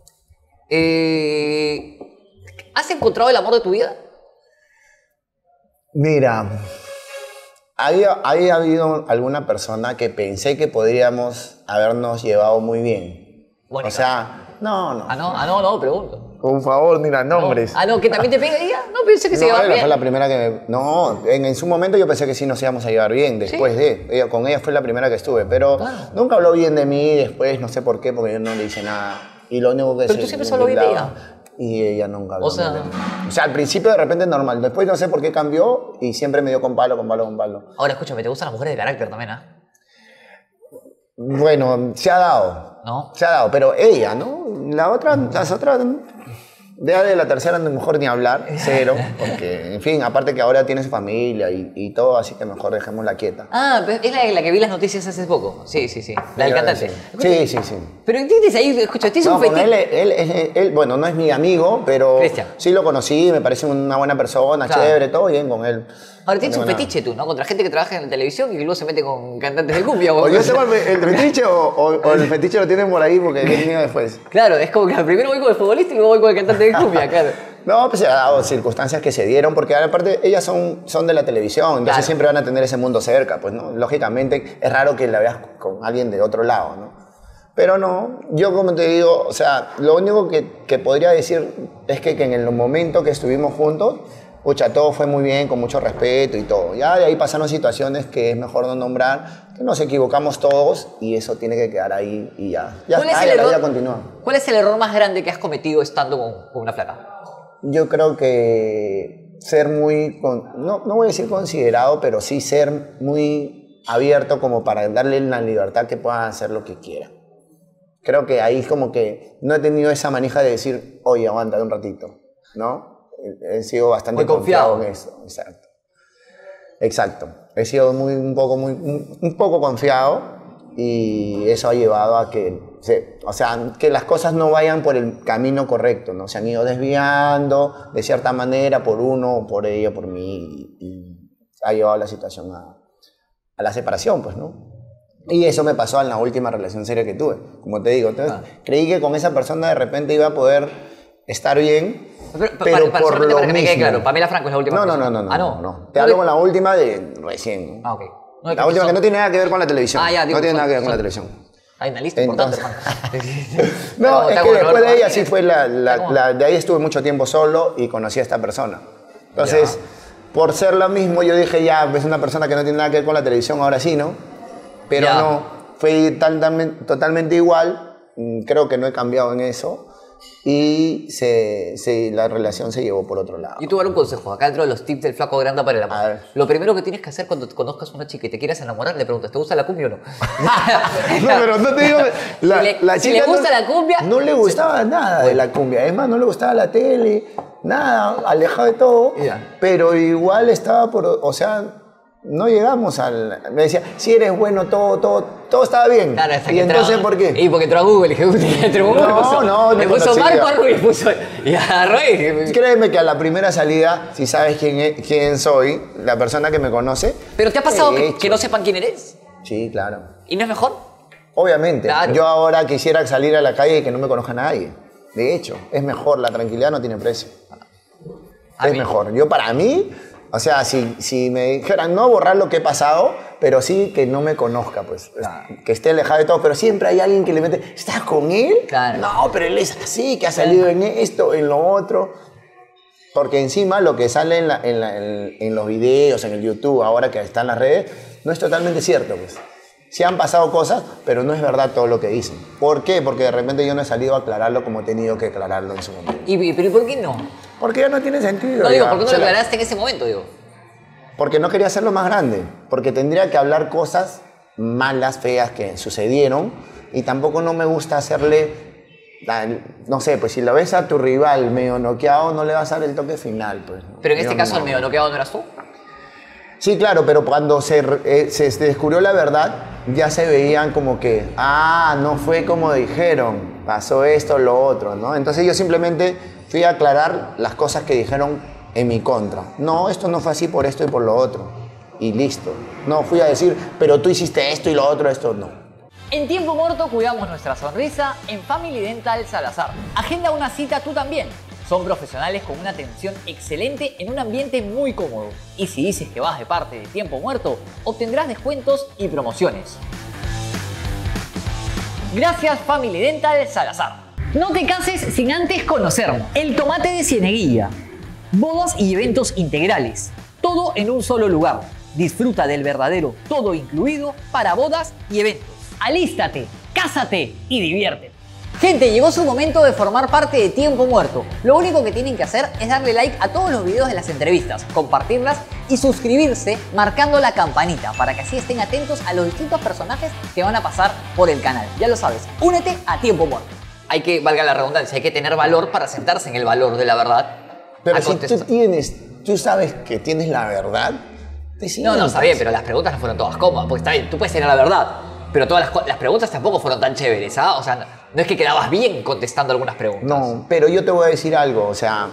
Eh, ¿Has encontrado el amor de tu vida? Mira, había, había habido alguna persona que pensé que podríamos habernos llevado muy bien. Mónica. O sea, no, no. Ah, no, ah, no, no, pregunto. Por favor, ni las nombres. Ah, no, que también te pega ella. No, pensé que se No, llevaba ella bien. fue la primera que me... No, en, en su momento yo pensé que sí nos íbamos a llevar bien, después de... Ella, con ella fue la primera que estuve, pero Claro. nunca habló bien de mí después, no sé por qué, porque yo no le hice nada. Y lo único que Pero se- tú siempre solo bien de brindaba- Y ella nunca habló O sea- bien de mí. O sea, al principio de repente normal, después no sé por qué cambió y siempre me dio con palo, con palo, con palo. Ahora, escúchame, te gustan las mujeres de carácter también, ¿ah? Bueno, se ha dado. ¿No? Se ha dado, pero ella, ¿no? La otra, las otras, ya de la tercera no mejor ni hablar, cero, porque, en fin, aparte que ahora tiene su familia y, y todo, así que mejor dejémosla quieta. Ah, pero es la, la que vi las noticias hace poco. Sí, sí, sí. La del cantante. Sí, sí, sí. Pero tienes ahí, escucha, tienes No, un con fetiche. él, él, él, él, bueno, no es mi amigo, pero Cristian. sí lo conocí, me parece una buena persona, Claro. chévere, todo bien con él. Ahora tienes No un tengo fetiche tú, ¿no? Contra gente que trabaja en la televisión y que luego se mete con cantantes de cumbia. nada. O yo tengo el, el fetiche o, o, o el fetiche lo tienen por ahí porque es mío después. Claro, es como que primero voy con el futbolista y luego voy con el cantante de cumbia, claro. No, pues se ha dado circunstancias que se dieron, porque aparte ellas son, son de la televisión, entonces Claro. siempre van a tener ese mundo cerca, pues, ¿no? Lógicamente es raro que la veas con alguien de otro lado, ¿no? Pero no, yo como te digo, o sea, lo único que, que podría decir es que, que en el momento que estuvimos juntos, pucha, todo fue muy bien, con mucho respeto y todo. Ya de ahí pasaron situaciones que es mejor no nombrar, que nos equivocamos todos y eso tiene que quedar ahí y ya. Ya ¿Cuál es está, el ya la error? vida continúa. ¿Cuál es el error más grande que has cometido estando con, con una flaca? Yo creo que ser muy, con- no, no voy a decir considerado, pero sí ser muy abierto como para darle la libertad que puedan hacer lo que quieran. Creo que ahí como que no he tenido esa manija de decir, oye, aguanta un ratito, ¿no? He, he sido bastante Muy confiado. en eso, exacto. Exacto. He sido muy, un, poco, muy, un, un poco confiado y eso ha llevado a que, se, o sea, que las cosas no vayan por el camino correcto, ¿no? Se han ido desviando de cierta manera por uno, por ella, por mí y, y ha llevado la situación a, a la separación, pues, ¿no? Y eso me pasó en la última relación seria que tuve, como te digo. Entonces, Ah. creí que con esa persona de repente iba a poder estar bien, Pero, pero, para, para- por solamente lo para que me quede mismo. claro, Pamela Franco es la última No, no, persona. no, no, no, Ah, no. no. Te hablo con la última de recién. Ah, ok. No, La última que no tiene nada que ver con la televisión. Ah, ya, digo, no tiene son- nada que ver con son- la televisión. Hay una lista importante, Entonces- hermano. No, es está que bueno, después de ¿no? ella sí fue la, la- ¿Cómo? la- de ahí estuve mucho tiempo solo y conocí a esta persona. Entonces, por ser lo mismo, yo dije, ya, es una persona que no tiene nada que ver con la televisión, ahora sí, ¿no? Pero Ya. no, fue tal- tal- totalmente igual. Mm, Creo que no he cambiado en eso. y se, se, la relación se llevó por otro lado. Yo te voy a dar un consejo. Acá dentro de los tips del flaco Granda para el amor. A ver. Lo primero que tienes que hacer cuando te conozcas a una chica y te quieras enamorar, le preguntas, ¿te gusta la cumbia o no? No, pero no te digo... La, Si le- la si chica le gusta no, la cumbia, no le gustaba nada de la cumbia. Es más, no le gustaba la tele, nada, alejado de todo. Ya. Pero igual estaba por... O sea, no llegamos al... Me decía, si eres bueno, todo, todo, todo estaba bien. Claro, hasta ¿Y que entonces entraba- por qué? Y porque entró a Google, dije, entró a Google, No, puso- no, le no puso conocía. Marco Ruiz, puso, y agarró y... Créeme que a la primera salida, si sabes quién, es- quién soy, la persona que me conoce... ¿Pero te ha pasado he que, hecho. que no sepan quién eres? Sí, claro. ¿Y no es mejor? Obviamente. Claro. Yo ahora quisiera salir a la calle y que no me conozca nadie. De hecho, es mejor. La tranquilidad no tiene precio. A es mí- mejor. Yo para mí, o sea, si, si me dijeran no borrar lo que he pasado, pero sí que no me conozca, pues. Claro. Que esté alejado de todo. Pero siempre hay alguien que le mete, ¿estás con él? Claro. No, pero él es así, que ha salido en esto, en lo otro. Porque encima lo que sale en, la- en la- en- en los videos, en el YouTube, ahora que están las redes, no es totalmente cierto, pues. Sí han pasado cosas, pero no es verdad todo lo que dicen. ¿Por qué? Porque de repente yo no he salido a aclararlo como he tenido que aclararlo en su momento. ¿Y, y- pero ¿y por qué no? Porque ya no tiene sentido. No digo, ya. ¿por qué no O sea, lo aclaraste en ese momento, digo? Porque no quería hacerlo más grande. Porque tendría que hablar cosas malas, feas que sucedieron. Y tampoco no me gusta hacerle... la- No sé, pues si lo ves a tu rival medio noqueado, no le vas a dar el toque final, pues. Pero en Yo este caso no. el medio noqueado no eras tú. Sí, claro, pero cuando se, eh, se descubrió la verdad, ya se veían como que, ah, no fue como dijeron, pasó esto, lo otro, ¿no? Entonces yo simplemente fui a aclarar las cosas que dijeron en mi contra. No, esto no fue así por esto y por lo otro. Y listo. No fui a decir, pero tú hiciste esto y lo otro, esto no. En tiempo muerto cuidamos nuestra sonrisa en Family Dental Salazar. Agenda una cita tú también. Son profesionales con una atención excelente en un ambiente muy cómodo. Y si dices que vas de parte de tiempo muerto, obtendrás descuentos y promociones. Gracias Family Dental Salazar. No te cases sin antes conocernos. El tomate de Cieneguilla. Bodas y eventos integrales. Todo en un solo lugar. Disfruta del verdadero todo incluido para bodas y eventos. Alístate, cásate y diviértete. Gente, llegó su momento de formar parte de Tiempo Muerto. Lo único que tienen que hacer es darle like a todos los videos de las entrevistas, compartirlas y suscribirse marcando la campanita para que así estén atentos a los distintos personajes que van a pasar por el canal. Ya lo sabes, únete a Tiempo Muerto. Hay que, valga la redundancia, hay que tener valor para sentarse en el valor de la verdad. Pero a si tú contestar. tienes, tú sabes que tienes la verdad, te No, no, está sientas. bien, pero las preguntas no fueron todas cómodas, porque está bien, tú puedes tener la verdad, pero todas las, co- las preguntas tampoco fueron tan chéveres, ¿ah? O sea, no, no es que quedabas bien contestando algunas preguntas. No, pero yo te voy a decir algo, o sea,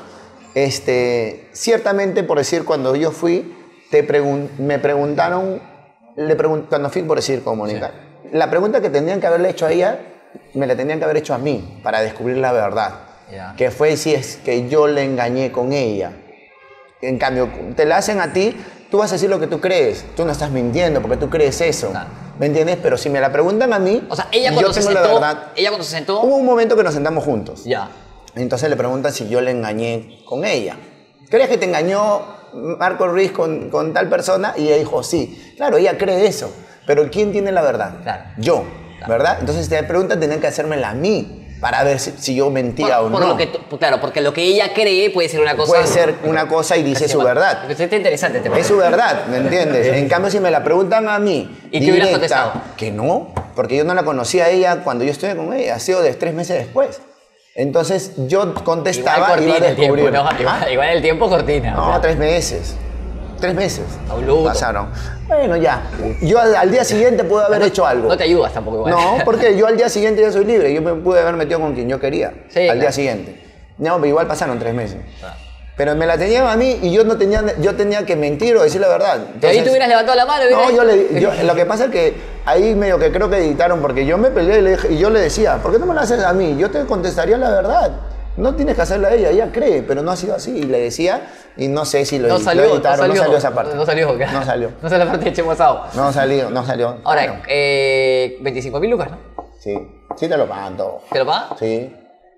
este, ciertamente por decir, cuando yo fui, te pregun- me preguntaron, le pregun- cuando fui por decir comunicar, la pregunta que tendrían que haberle hecho a ella, me la tenían que haber hecho a mí, para descubrir la verdad, Ya. que fue si es que yo le engañé con ella. En cambio, te la hacen a ti, tú vas a decir lo que tú crees, tú no estás mintiendo porque tú crees eso, Claro. ¿me entiendes? Pero si me la preguntan a mí, O sea, ella y cuando yo se tengo sentó, la verdad, ella cuando se sentó, hubo un momento que nos sentamos juntos. ya. Entonces le preguntan si yo le engañé con ella. ¿Crees que te engañó Marco Ruiz con, con tal persona? Y ella dijo, sí. Claro, ella cree eso. Pero ¿quién tiene la verdad? Claro. Yo, Claro. ¿verdad? Entonces esta pregunta tenían que hacérmela a mí para ver si, si yo mentía Por, o por no. lo que tú- claro, porque lo que ella cree puede ser una cosa... Puede ser una cosa y dice su verdad. Está interesante este Es su verdad, ¿me entiendes? En cambio, si me la preguntan a mí, ¿Y qué hubieras directa, contestado? que no, porque yo no la conocía a ella cuando yo estuve con ella, ha sido de tres meses después. Entonces yo contestaba y iba a cortina el tiempo, descubrir. ¿no? Igual, ¿Ah? igual el tiempo cortina. No, o sea. tres meses. Tres meses. Pauluto. Pasaron. Bueno, ya. Yo al, al día siguiente pude haber hecho algo. No te ayudas tampoco igual. No, porque yo al día siguiente ya soy libre. Yo me pude haber metido con quien yo quería. Sí, al claro. día siguiente. No, pero igual pasaron tres meses. Claro. Pero me la tenían a mí y yo no tenía, yo tenía que mentir o decir la verdad. Y ahí Entonces- tú hubieras levantado la mano y no, hubieras- yo le, yo, lo que pasa es que ahí medio que creo que editaron, porque yo me peleé y, le dije- y yo le decía, ¿por qué no me la haces a mí? Yo te contestaría la verdad. No tienes que hacerla a ella, ella cree, pero no ha sido así. Y le decía, y no sé si lo, No edi- salió, lo editaron, no no salió, salió esa parte. No salió, claro. No salió. No salió la parte de Chemo Asado. No salió, no salió. Ahora, Claro. eh, veinticinco mil lucas, ¿no? Sí, sí te lo pagan todo. ¿Te lo paga? Sí.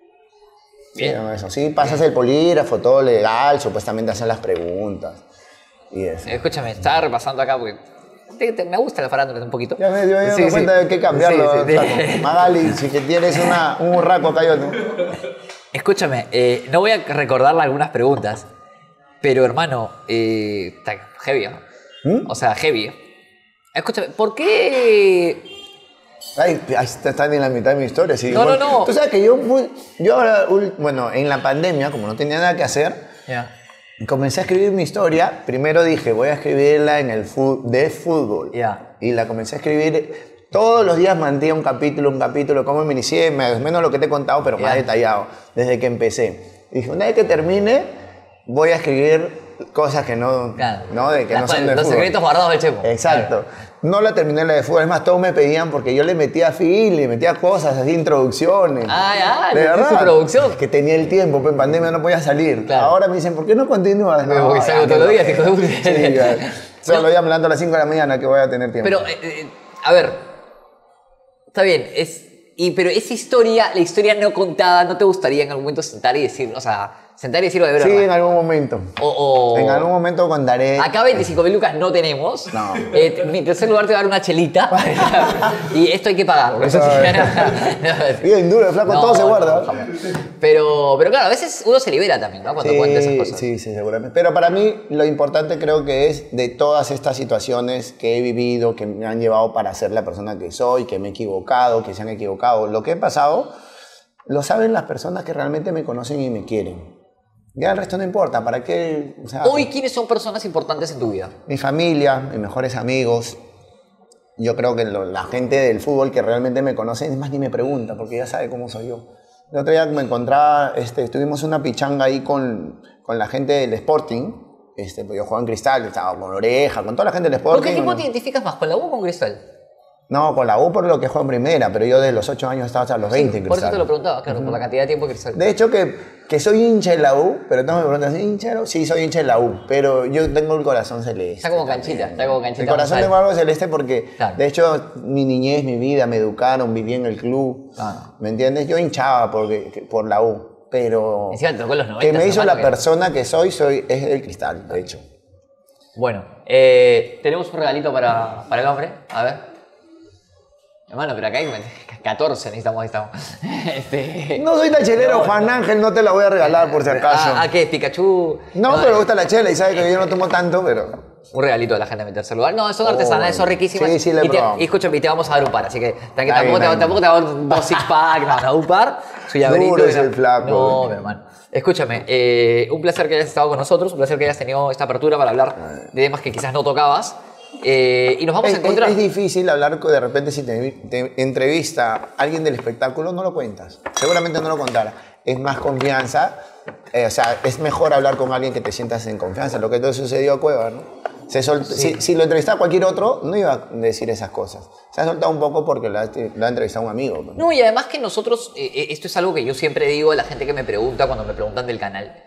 Bien. Sí, no, eso. Sí, pasas el polígrafo, todo legal, supuestamente hacen las preguntas. Y eso. Escúchame, estaba repasando acá porque te- te- me gusta la farándula un poquito. Ya me dio Sí, sí. cuenta de que cambiarlo. Sí, sí, Flaco. sí. Magali, si que tienes una, un urraco acá yo. Escúchame, eh, no voy a recordarle algunas preguntas, pero hermano, eh, está heavy, ¿no? ¿Mm? O sea, heavy. Escúchame, ¿por qué...? Ay, están en la mitad de mi historia. ¿Sí? No, no, no. Tú sabes que yo, yo ahora, bueno, en la pandemia, como no tenía nada que hacer, yeah. comencé a escribir mi historia. Primero dije, voy a escribirla en el fútbol, de fútbol. Yeah. Y la comencé a escribir... Todos los días mantenía un capítulo, un capítulo, cómo me inicié, menos lo que te he contado, pero yeah. más detallado, desde que empecé. Y dije, una vez que termine, voy a escribir cosas que no, claro. ¿no? De que Las, no son de los fútbol. secretos guardados del Chepo. Exacto. Claro. No la terminé la de fútbol, es más, todos me pedían porque yo le metía fil, le metía cosas, así, introducciones. Ah, ya, de verdad. Su producción. Es que tenía el tiempo, pues en pandemia no podía salir. Claro. Ahora me dicen, ¿por qué no continúas? No, porque salgo todos los días, hijo de puta. Sí, claro. Solo no. ya me levanto a las cinco de la mañana que voy a tener tiempo. Pero, eh, a ver... Está bien, es, y, pero esa historia, la historia no contada, ¿no te gustaría en algún momento sentar y decir, o sea, sentar y decirlo de verdad? Sí, en algún momento. O, o... En algún momento contaré. Acá veinticinco mil lucas no tenemos. No. Eh, mi tercer lugar te va a dar una chelita. Y esto hay que pagarlo. Eso sí, no, no. Bien duro, el flaco, no, todo se guarda. No, pero, pero claro, a veces uno se libera también, ¿no? Cuando sí, cuenta esas cosas. Sí, sí, seguramente. Pero para mí lo importante creo que es de todas estas situaciones que he vivido, que me han llevado para ser la persona que soy, que me he equivocado, que se han equivocado. Lo que he pasado lo saben las personas que realmente me conocen y me quieren. Ya el resto no importa, ¿para qué? O sea, hoy, ¿quiénes son personas importantes en tu vida? Mi familia, mis mejores amigos. Yo creo que lo, la gente del fútbol que realmente me conoce, es más, ni me pregunta, porque ya sabe cómo soy yo. El otro día me encontraba, este, tuvimos una pichanga ahí con, con la gente del Sporting. Este, pues yo jugaba en Cristal, estaba con Oreja, con toda la gente del Sporting. ¿Por qué equipo ¿no? te identificas más, con la U o con Cristal? No, con la U por lo que juego en primera, pero yo de los ocho años estaba hasta los veinte sí, en Cristal. Por eso te lo preguntaba, claro, uh-huh. por la cantidad de tiempo en Cristal. De hecho, que, que soy hincha de la U, pero todos me preguntan, ¿sí, hincha de la U? Sí, soy hincha de la U, pero yo tengo el corazón celeste. Está como canchita, también. está como canchita. El corazón tengo algo celeste porque, claro. de hecho, mi niñez, mi vida, me educaron, viví en el club, ah. ¿me entiendes? Yo hinchaba porque, por la U, pero encima te tocó los noventa, que me hizo la que... persona que soy, soy es el Cristal, de hecho. Bueno, eh, tenemos un regalito para, para el hombre, a ver. Hermano, pero acá hay catorce necesitamos. necesitamos. Este... No soy tachelero, no, Juan no. Ángel, no te la voy a regalar por si acaso. ¿A, a qué? ¿Pikachu? No, no pero me gusta la chela y sabe que yo no tomo tanto, pero... Un regalito de la gente de meterse lugar. No, son artesanales, oh, son riquísimas. Sí, sí, le y, te, y escúchame, y te vamos a dar un par, así que tranqui, tampoco, te, tampoco te vamos a dar dos six pack, no, no, un par. Su llaverito. Duro es el flaco. No, mi hermano. Escúchame, eh, un placer que hayas estado con nosotros, un placer que hayas tenido esta apertura para hablar de temas que quizás no tocabas. Eh, y nos vamos es, a encontrar. Es, es difícil hablar de repente si te, te entrevista a alguien del espectáculo, no lo cuentas. Seguramente no lo contara. Es más confianza, eh, o sea, es mejor hablar con alguien que te sientas en confianza. Lo que todo sucedió a Cueva, ¿no? Se sol... sí. si, si lo entrevistaba cualquier otro, no iba a decir esas cosas. Se ha soltado un poco porque lo ha, lo ha entrevistado un amigo. ¿No? No, y además que nosotros, eh, esto es algo que yo siempre digo a la gente que me pregunta cuando me preguntan del canal.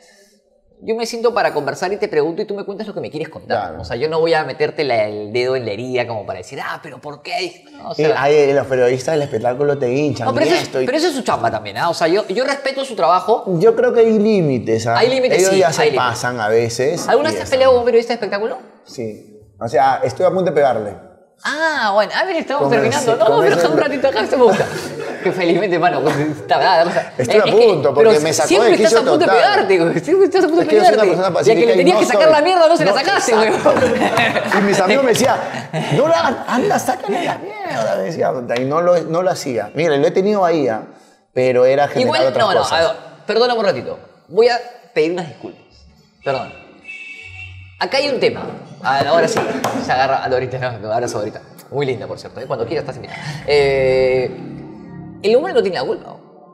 Yo me siento para conversar y te pregunto y tú me cuentas lo que me quieres contar. Claro. O sea, yo no voy a meterte la, el dedo en la herida como para decir, ah, pero ¿por qué? No, o sea, y, ay, los periodistas del espectáculo te hinchan. No, pero, eso es, esto y... pero eso es su chamba también, ¿ah? ¿eh? O sea, yo, yo respeto su trabajo. Yo creo que hay límites. ¿Ah? Hay límites, Ellos sí, ya se hay pasan límites. A veces. ¿Alguna vez te has peleado con un periodista de espectáculo? Sí. O sea, estoy a punto de pegarle. Ah, bueno, a ver, estamos con terminando. Ese, no, pero ese... un ratito acá, esto me gusta. Que felizmente, hermano, está nada. O sea, estoy es, a punto, es que, porque me sacó siempre de quicio estás a punto total. de pegarte, güey. Siempre estás a punto de es que pegarte. Yo soy una persona y a que le tenías no que sacar soy. la mierda, no se no, la sacaste, güey. Y mis amigos me decían, no la, anda, sácale la mierda, me decía. Y no lo, no lo hacía. Mira, lo he tenido ahí, ¿eh? Pero era generar Igual, otras no, no, cosas. a ver, perdóname un ratito. Voy a pedir unas disculpas. Perdón. Acá hay un tema. Ahora sí, se agarra a Dorita, no, ahora es Dorita. Muy linda, por cierto, ¿eh? Cuando quieras estás invitada. Eh, el hombre no tiene la culpa.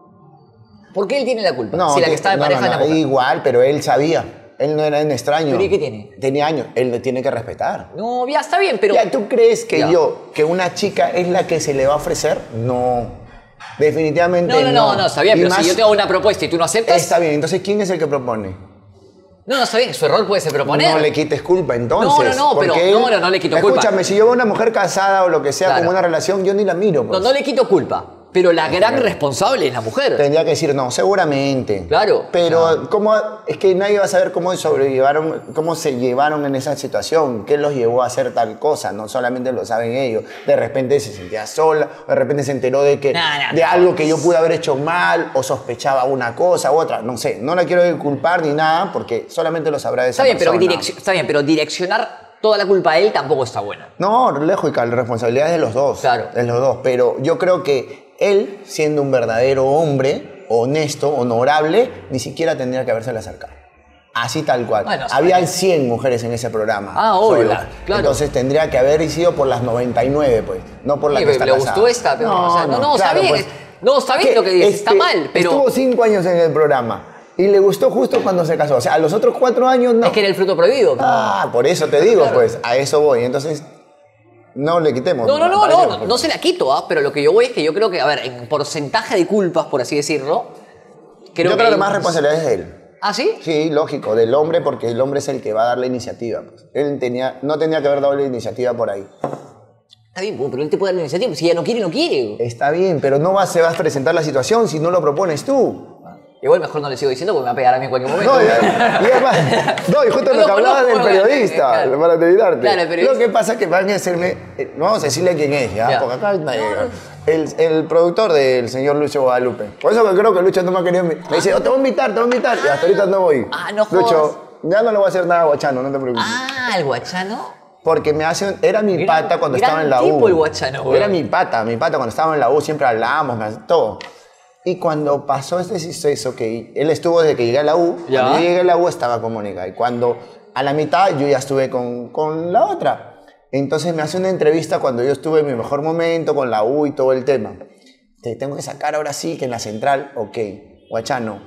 ¿Por qué él tiene la culpa? No, si la que, que está de no, pareja no, no, es la mujer. igual, pero él sabía. Él no era un extraño. ¿Pero y qué tiene? Tenía años. Él le tiene que respetar. No, ya está bien, pero... Ya, ¿tú crees que ya. yo, que una chica es la que se le va a ofrecer? No. Definitivamente no. No, no, no, no, no está bien, y pero más, si yo te hago una propuesta y tú no aceptas... Está bien, entonces ¿quién es el que propone? No, no, está bien, su error puede ser proponer. No le quites culpa, entonces. No, no, no, pero él, no, no, no le quito culpa. Escúchame, si yo veo a una mujer casada o lo que sea, Claro. con una relación, yo ni la miro. Pues. No, no le quito culpa. Pero la gran responsable es la mujer. Tendría que decir no, seguramente. Claro. Pero Ah. ¿cómo, es que nadie va a saber cómo sobrellevaron, cómo se llevaron en esa situación, qué los llevó a hacer tal cosa, no solamente lo saben ellos. De repente se sentía sola, o de repente se enteró de que Nah, nah, de nah. algo que yo pude haber hecho mal, o sospechaba una cosa u otra, no sé. No la quiero culpar ni nada, porque solamente lo sabrá de esa Está bien, pero persona. direc- está bien, pero direccionar toda la culpa a él tampoco está buena. No, lógica, la responsabilidad es de los dos. Claro. De los dos. Pero yo creo que él, siendo un verdadero hombre, honesto, honorable, ni siquiera tendría que habérsela acercado. Así tal cual. Bueno, Habían cien mujeres en ese programa. Ah, obvio, solas. claro. Entonces tendría que haber sido por las noventa y nueve, pues. No por la Sí, que está le casada. gustó esta, pero, o sea, no, no, está claro, bien. pues. No, está bien ¿Qué? lo que dices, está Este, mal, pero... Estuvo cinco años en el programa. Y le gustó justo cuando se casó. O sea, a los otros cuatro años no. Es que era el fruto prohibido. Ah, por eso te digo, Claro. pues. A eso voy. Entonces, no le quitemos. No, no, no, Parece- no, no, no se la quito, ¿ah? Pero lo que yo voy es que yo creo que, a ver, en porcentaje de culpas, por así decirlo, creo Yo que... creo que hay- más responsabilidad es de él. ¿Ah, sí? Sí, lógico, del hombre, porque el hombre es el que va a dar la iniciativa. Pues. Él tenía, no tenía que haber dado la iniciativa por ahí. Está bien, pero él te puede dar la iniciativa. Si ella no quiere, no quiere. Está bien, pero no va, se va a presentar la situación si no lo propones tú. Igual mejor no le sigo diciendo porque me va a pegar a mí en cualquier momento. No, y, y además, no, y justo No lo lo que hablaba conozco, del bueno, periodista, claro. para terminarte. Claro, el periodista. Lo que pasa es que van a hacerme, eh, no vamos a decirle quién es, ¿ya? Ya. Porque acá nadie- el, el productor del señor Lucho Guadalupe. Por eso que creo que Lucho no me ha querido invitar. Me dice, oh, te voy a invitar, te voy a invitar. Y hasta ahorita no voy. Ah, no Lucho, ya no le voy a hacer nada a Guachano, no te preocupes. Ah, el guachano. Porque me hace un- era mi Gran- pata cuando gran estaba en la tipo U. el Guachano, güey. Era mi pata, mi pata cuando estaba en la U, siempre hablábamos, me- todo. Y cuando pasó este suceso, que él estuvo desde que llegué a la U, Ya. cuando yo llegué a la U estaba con Mónica. Y cuando a la mitad yo ya estuve con, con la otra. Entonces me hace una entrevista cuando yo estuve en mi mejor momento con la U y todo el tema. Te tengo que sacar ahora sí que en la central, ok, Guachano.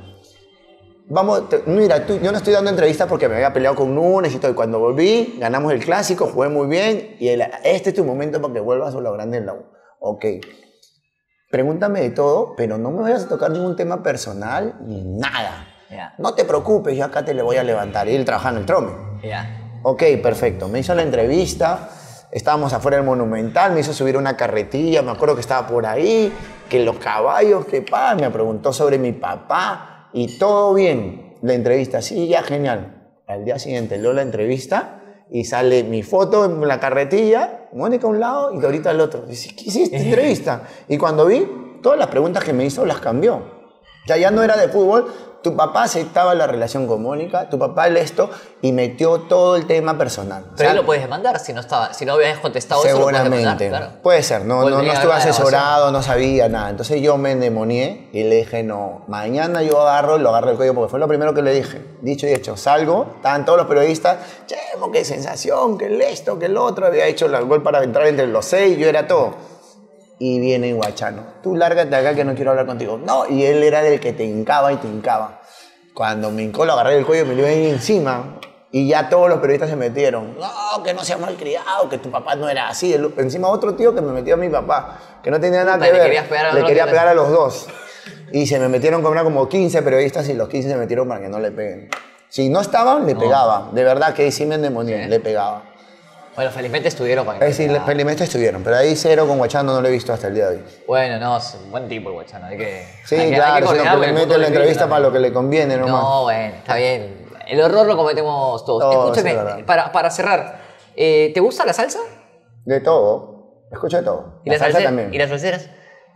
Vamos, te- mira, tú, yo no estoy dando entrevistas porque me había peleado con Nunes y todo. Y cuando volví, ganamos el clásico, jugué muy bien. Y el- este es tu momento para que vuelvas a lo grande en la U. Ok. Pregúntame de todo, pero no me vayas a tocar ningún tema personal ni nada. Ya. No te preocupes, yo acá te le voy a levantar. Y él trabajaba en el Trome. Ya. Ok, perfecto. Me hizo la entrevista, estábamos afuera del Monumental, me hizo subir una carretilla, me acuerdo que estaba por ahí, que los caballos, que pa, me preguntó sobre mi papá y todo bien. La entrevista, sí, ya, genial. Al día siguiente leo la entrevista y sale mi foto en la carretilla, Mónica a un lado y Dorita al otro. Dice, ¿qué hiciste entrevista? Y cuando vi, todas las preguntas que me hizo las cambió. O sea, ya no era de fútbol. Tu papá aceptaba la relación con Mónica, tu papá el esto, y metió todo el tema personal. O Pero sea, ahí lo puedes demandar si no estaba, si no habías contestado eso. Lo puedes seguramente. demandar, claro. Puede ser, no, no, no Podría estuve haber una asesorado, no sabía nada. Entonces yo me endemonié y le dije, no, mañana yo agarro, lo agarro el cuello porque fue lo primero que le dije. Dicho y hecho, salgo, estaban todos los periodistas, Chemo, qué sensación, que el esto, que el otro, había hecho el gol para entrar entre los seis, yo era todo. Y viene Guachano, tú lárgate acá que no quiero hablar contigo. No, y él era del que te hincaba y te hincaba. Cuando me hincó, lo agarré del cuello y me lo iba ahí encima. Y ya todos los periodistas se metieron. No, que no sea malcriado, que tu papá no era así. El- encima otro tío que me metió a mi papá, que no tenía nada Puta, que le ver. querías pegar a le los quería dos. pegar a los dos. Y se me metieron como, como quince periodistas y los quince se metieron para que no le peguen. Si no estaban, le pegaba. De verdad que ahí sí me endemonié, Sí. le pegaba. Bueno, felizmente estuvieron para que... Es decir, felizmente estuvieron, pero ahí cero con Guachano no lo he visto hasta el día de hoy. Bueno, no, es un buen tipo el guachano. Hay que... Sí, hay que- hay que claro, sino coordinar que porque le el mete fútbol la es entrevista vida para lo también. que le conviene nomás. No, bueno, está bien. El horror lo cometemos todos. Todos, Escúchame, es verdad. para, para cerrar, eh, ¿te gusta la salsa? De todo. Escucho de todo. ¿Y La las salsa salse- también. ¿Y las salseras?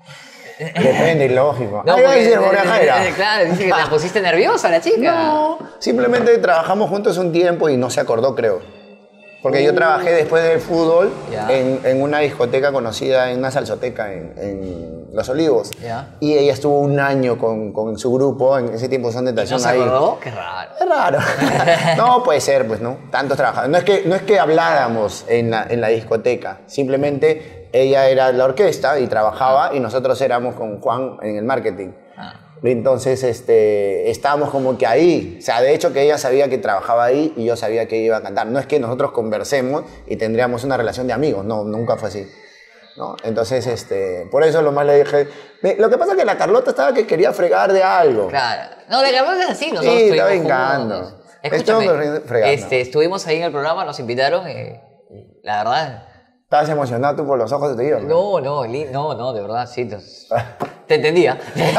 Depende, lógico. No, Ah, iba a porque- decir María Jaira. eh, Claro, dice que la pusiste nerviosa la chica. No, simplemente trabajamos juntos un tiempo y no se acordó, creo. Porque yo trabajé después del fútbol Ya. en, en una discoteca conocida, en una salsoteca en, en Los Olivos. Ya. Y ella estuvo un año con, con su grupo, en ese tiempo son ¿No tentación se ahí. acordó? Qué raro. Es raro. No, puede ser, pues, ¿no? Tantos trabajadores. No es que, no es que habláramos en la, en la discoteca. Simplemente ella era la orquesta y trabajaba y nosotros éramos con Juan en el marketing. Ah. Entonces, este, estábamos como que ahí. O sea, de hecho que ella sabía que trabajaba ahí y yo sabía que iba a cantar. No es que nosotros conversemos y tendríamos una relación de amigos. No, nunca fue así. ¿No? Entonces, este, por eso lo más le dije... Me- Lo que pasa es que la Carlota estaba que quería fregar de algo. Claro. No, la verdad es así. Nosotros Sí, estuvimos está juntos. vengando. Escúchame, Estamos fregando. este, estuvimos ahí en el programa, nos invitaron. eh, y la verdad, Estabas emocionado tú por los ojos de tu hijo. No, no, li- no, no, de verdad, sí. Te, te entendía.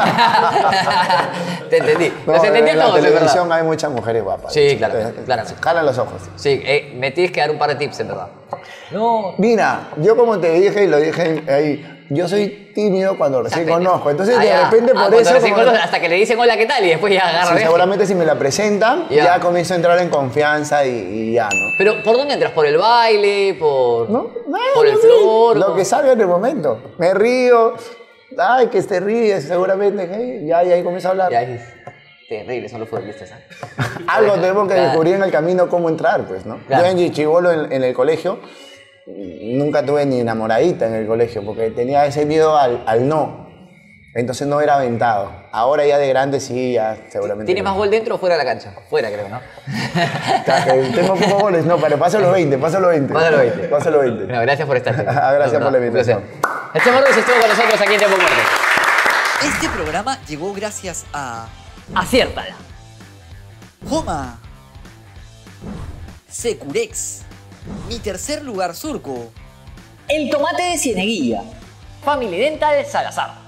Te entendí. No, Los entendí en a la todos, de televisión verdad. hay muchas mujeres guapas. Sí, claro, Eh, claramente. Jalan los ojos. Sí, eh, me tienes que dar un par de tips, en verdad. No, Mira, yo como te dije y lo dije ahí, yo soy tímido cuando recién apenas. conozco. Entonces, Ah, de ya. repente, Ah, por cuando eso. recién como- conoces, hasta que le dicen hola, ¿qué tal? Y después ya agarra Sí, viaje. seguramente si me la presentan, Ya. ya comienzo a entrar en confianza y, y ya, ¿no? Pero, ¿por dónde entras? ¿Por el baile? ¿Por, ¿No? Nada, por el no sé, flor? Lo ¿Cómo? que salga en el momento. Me río. Ay, que te ríes, seguramente. hey, ya, y ahí comienzo a hablar. Ya es terrible, son los futbolistas. ¿eh? Algo tenemos que Claro. descubrir en el camino cómo entrar, pues, ¿no? Claro. Yo en chibolo en, en el colegio nunca tuve ni enamoradita en el colegio porque tenía ese miedo al, al no. Entonces no era aventado. Ahora ya de grande sí, ya seguramente. ¿Tienes más gol dentro o fuera de la cancha? Fuera, creo, ¿no? Tengo pocos goles, no, pero paso los veinte, paso los veinte. Pasa los veinte. Paso los veinte. Bueno, gracias por estar. Gracias por la un invitación. placer. El Chemo Ruiz estuvo con nosotros aquí en Tiempo Muerte. Este programa llegó gracias a Aciértala. Homa, Securex, Mi Tercer Lugar Surco, El tomate de Cieneguilla. Family Dental Salazar.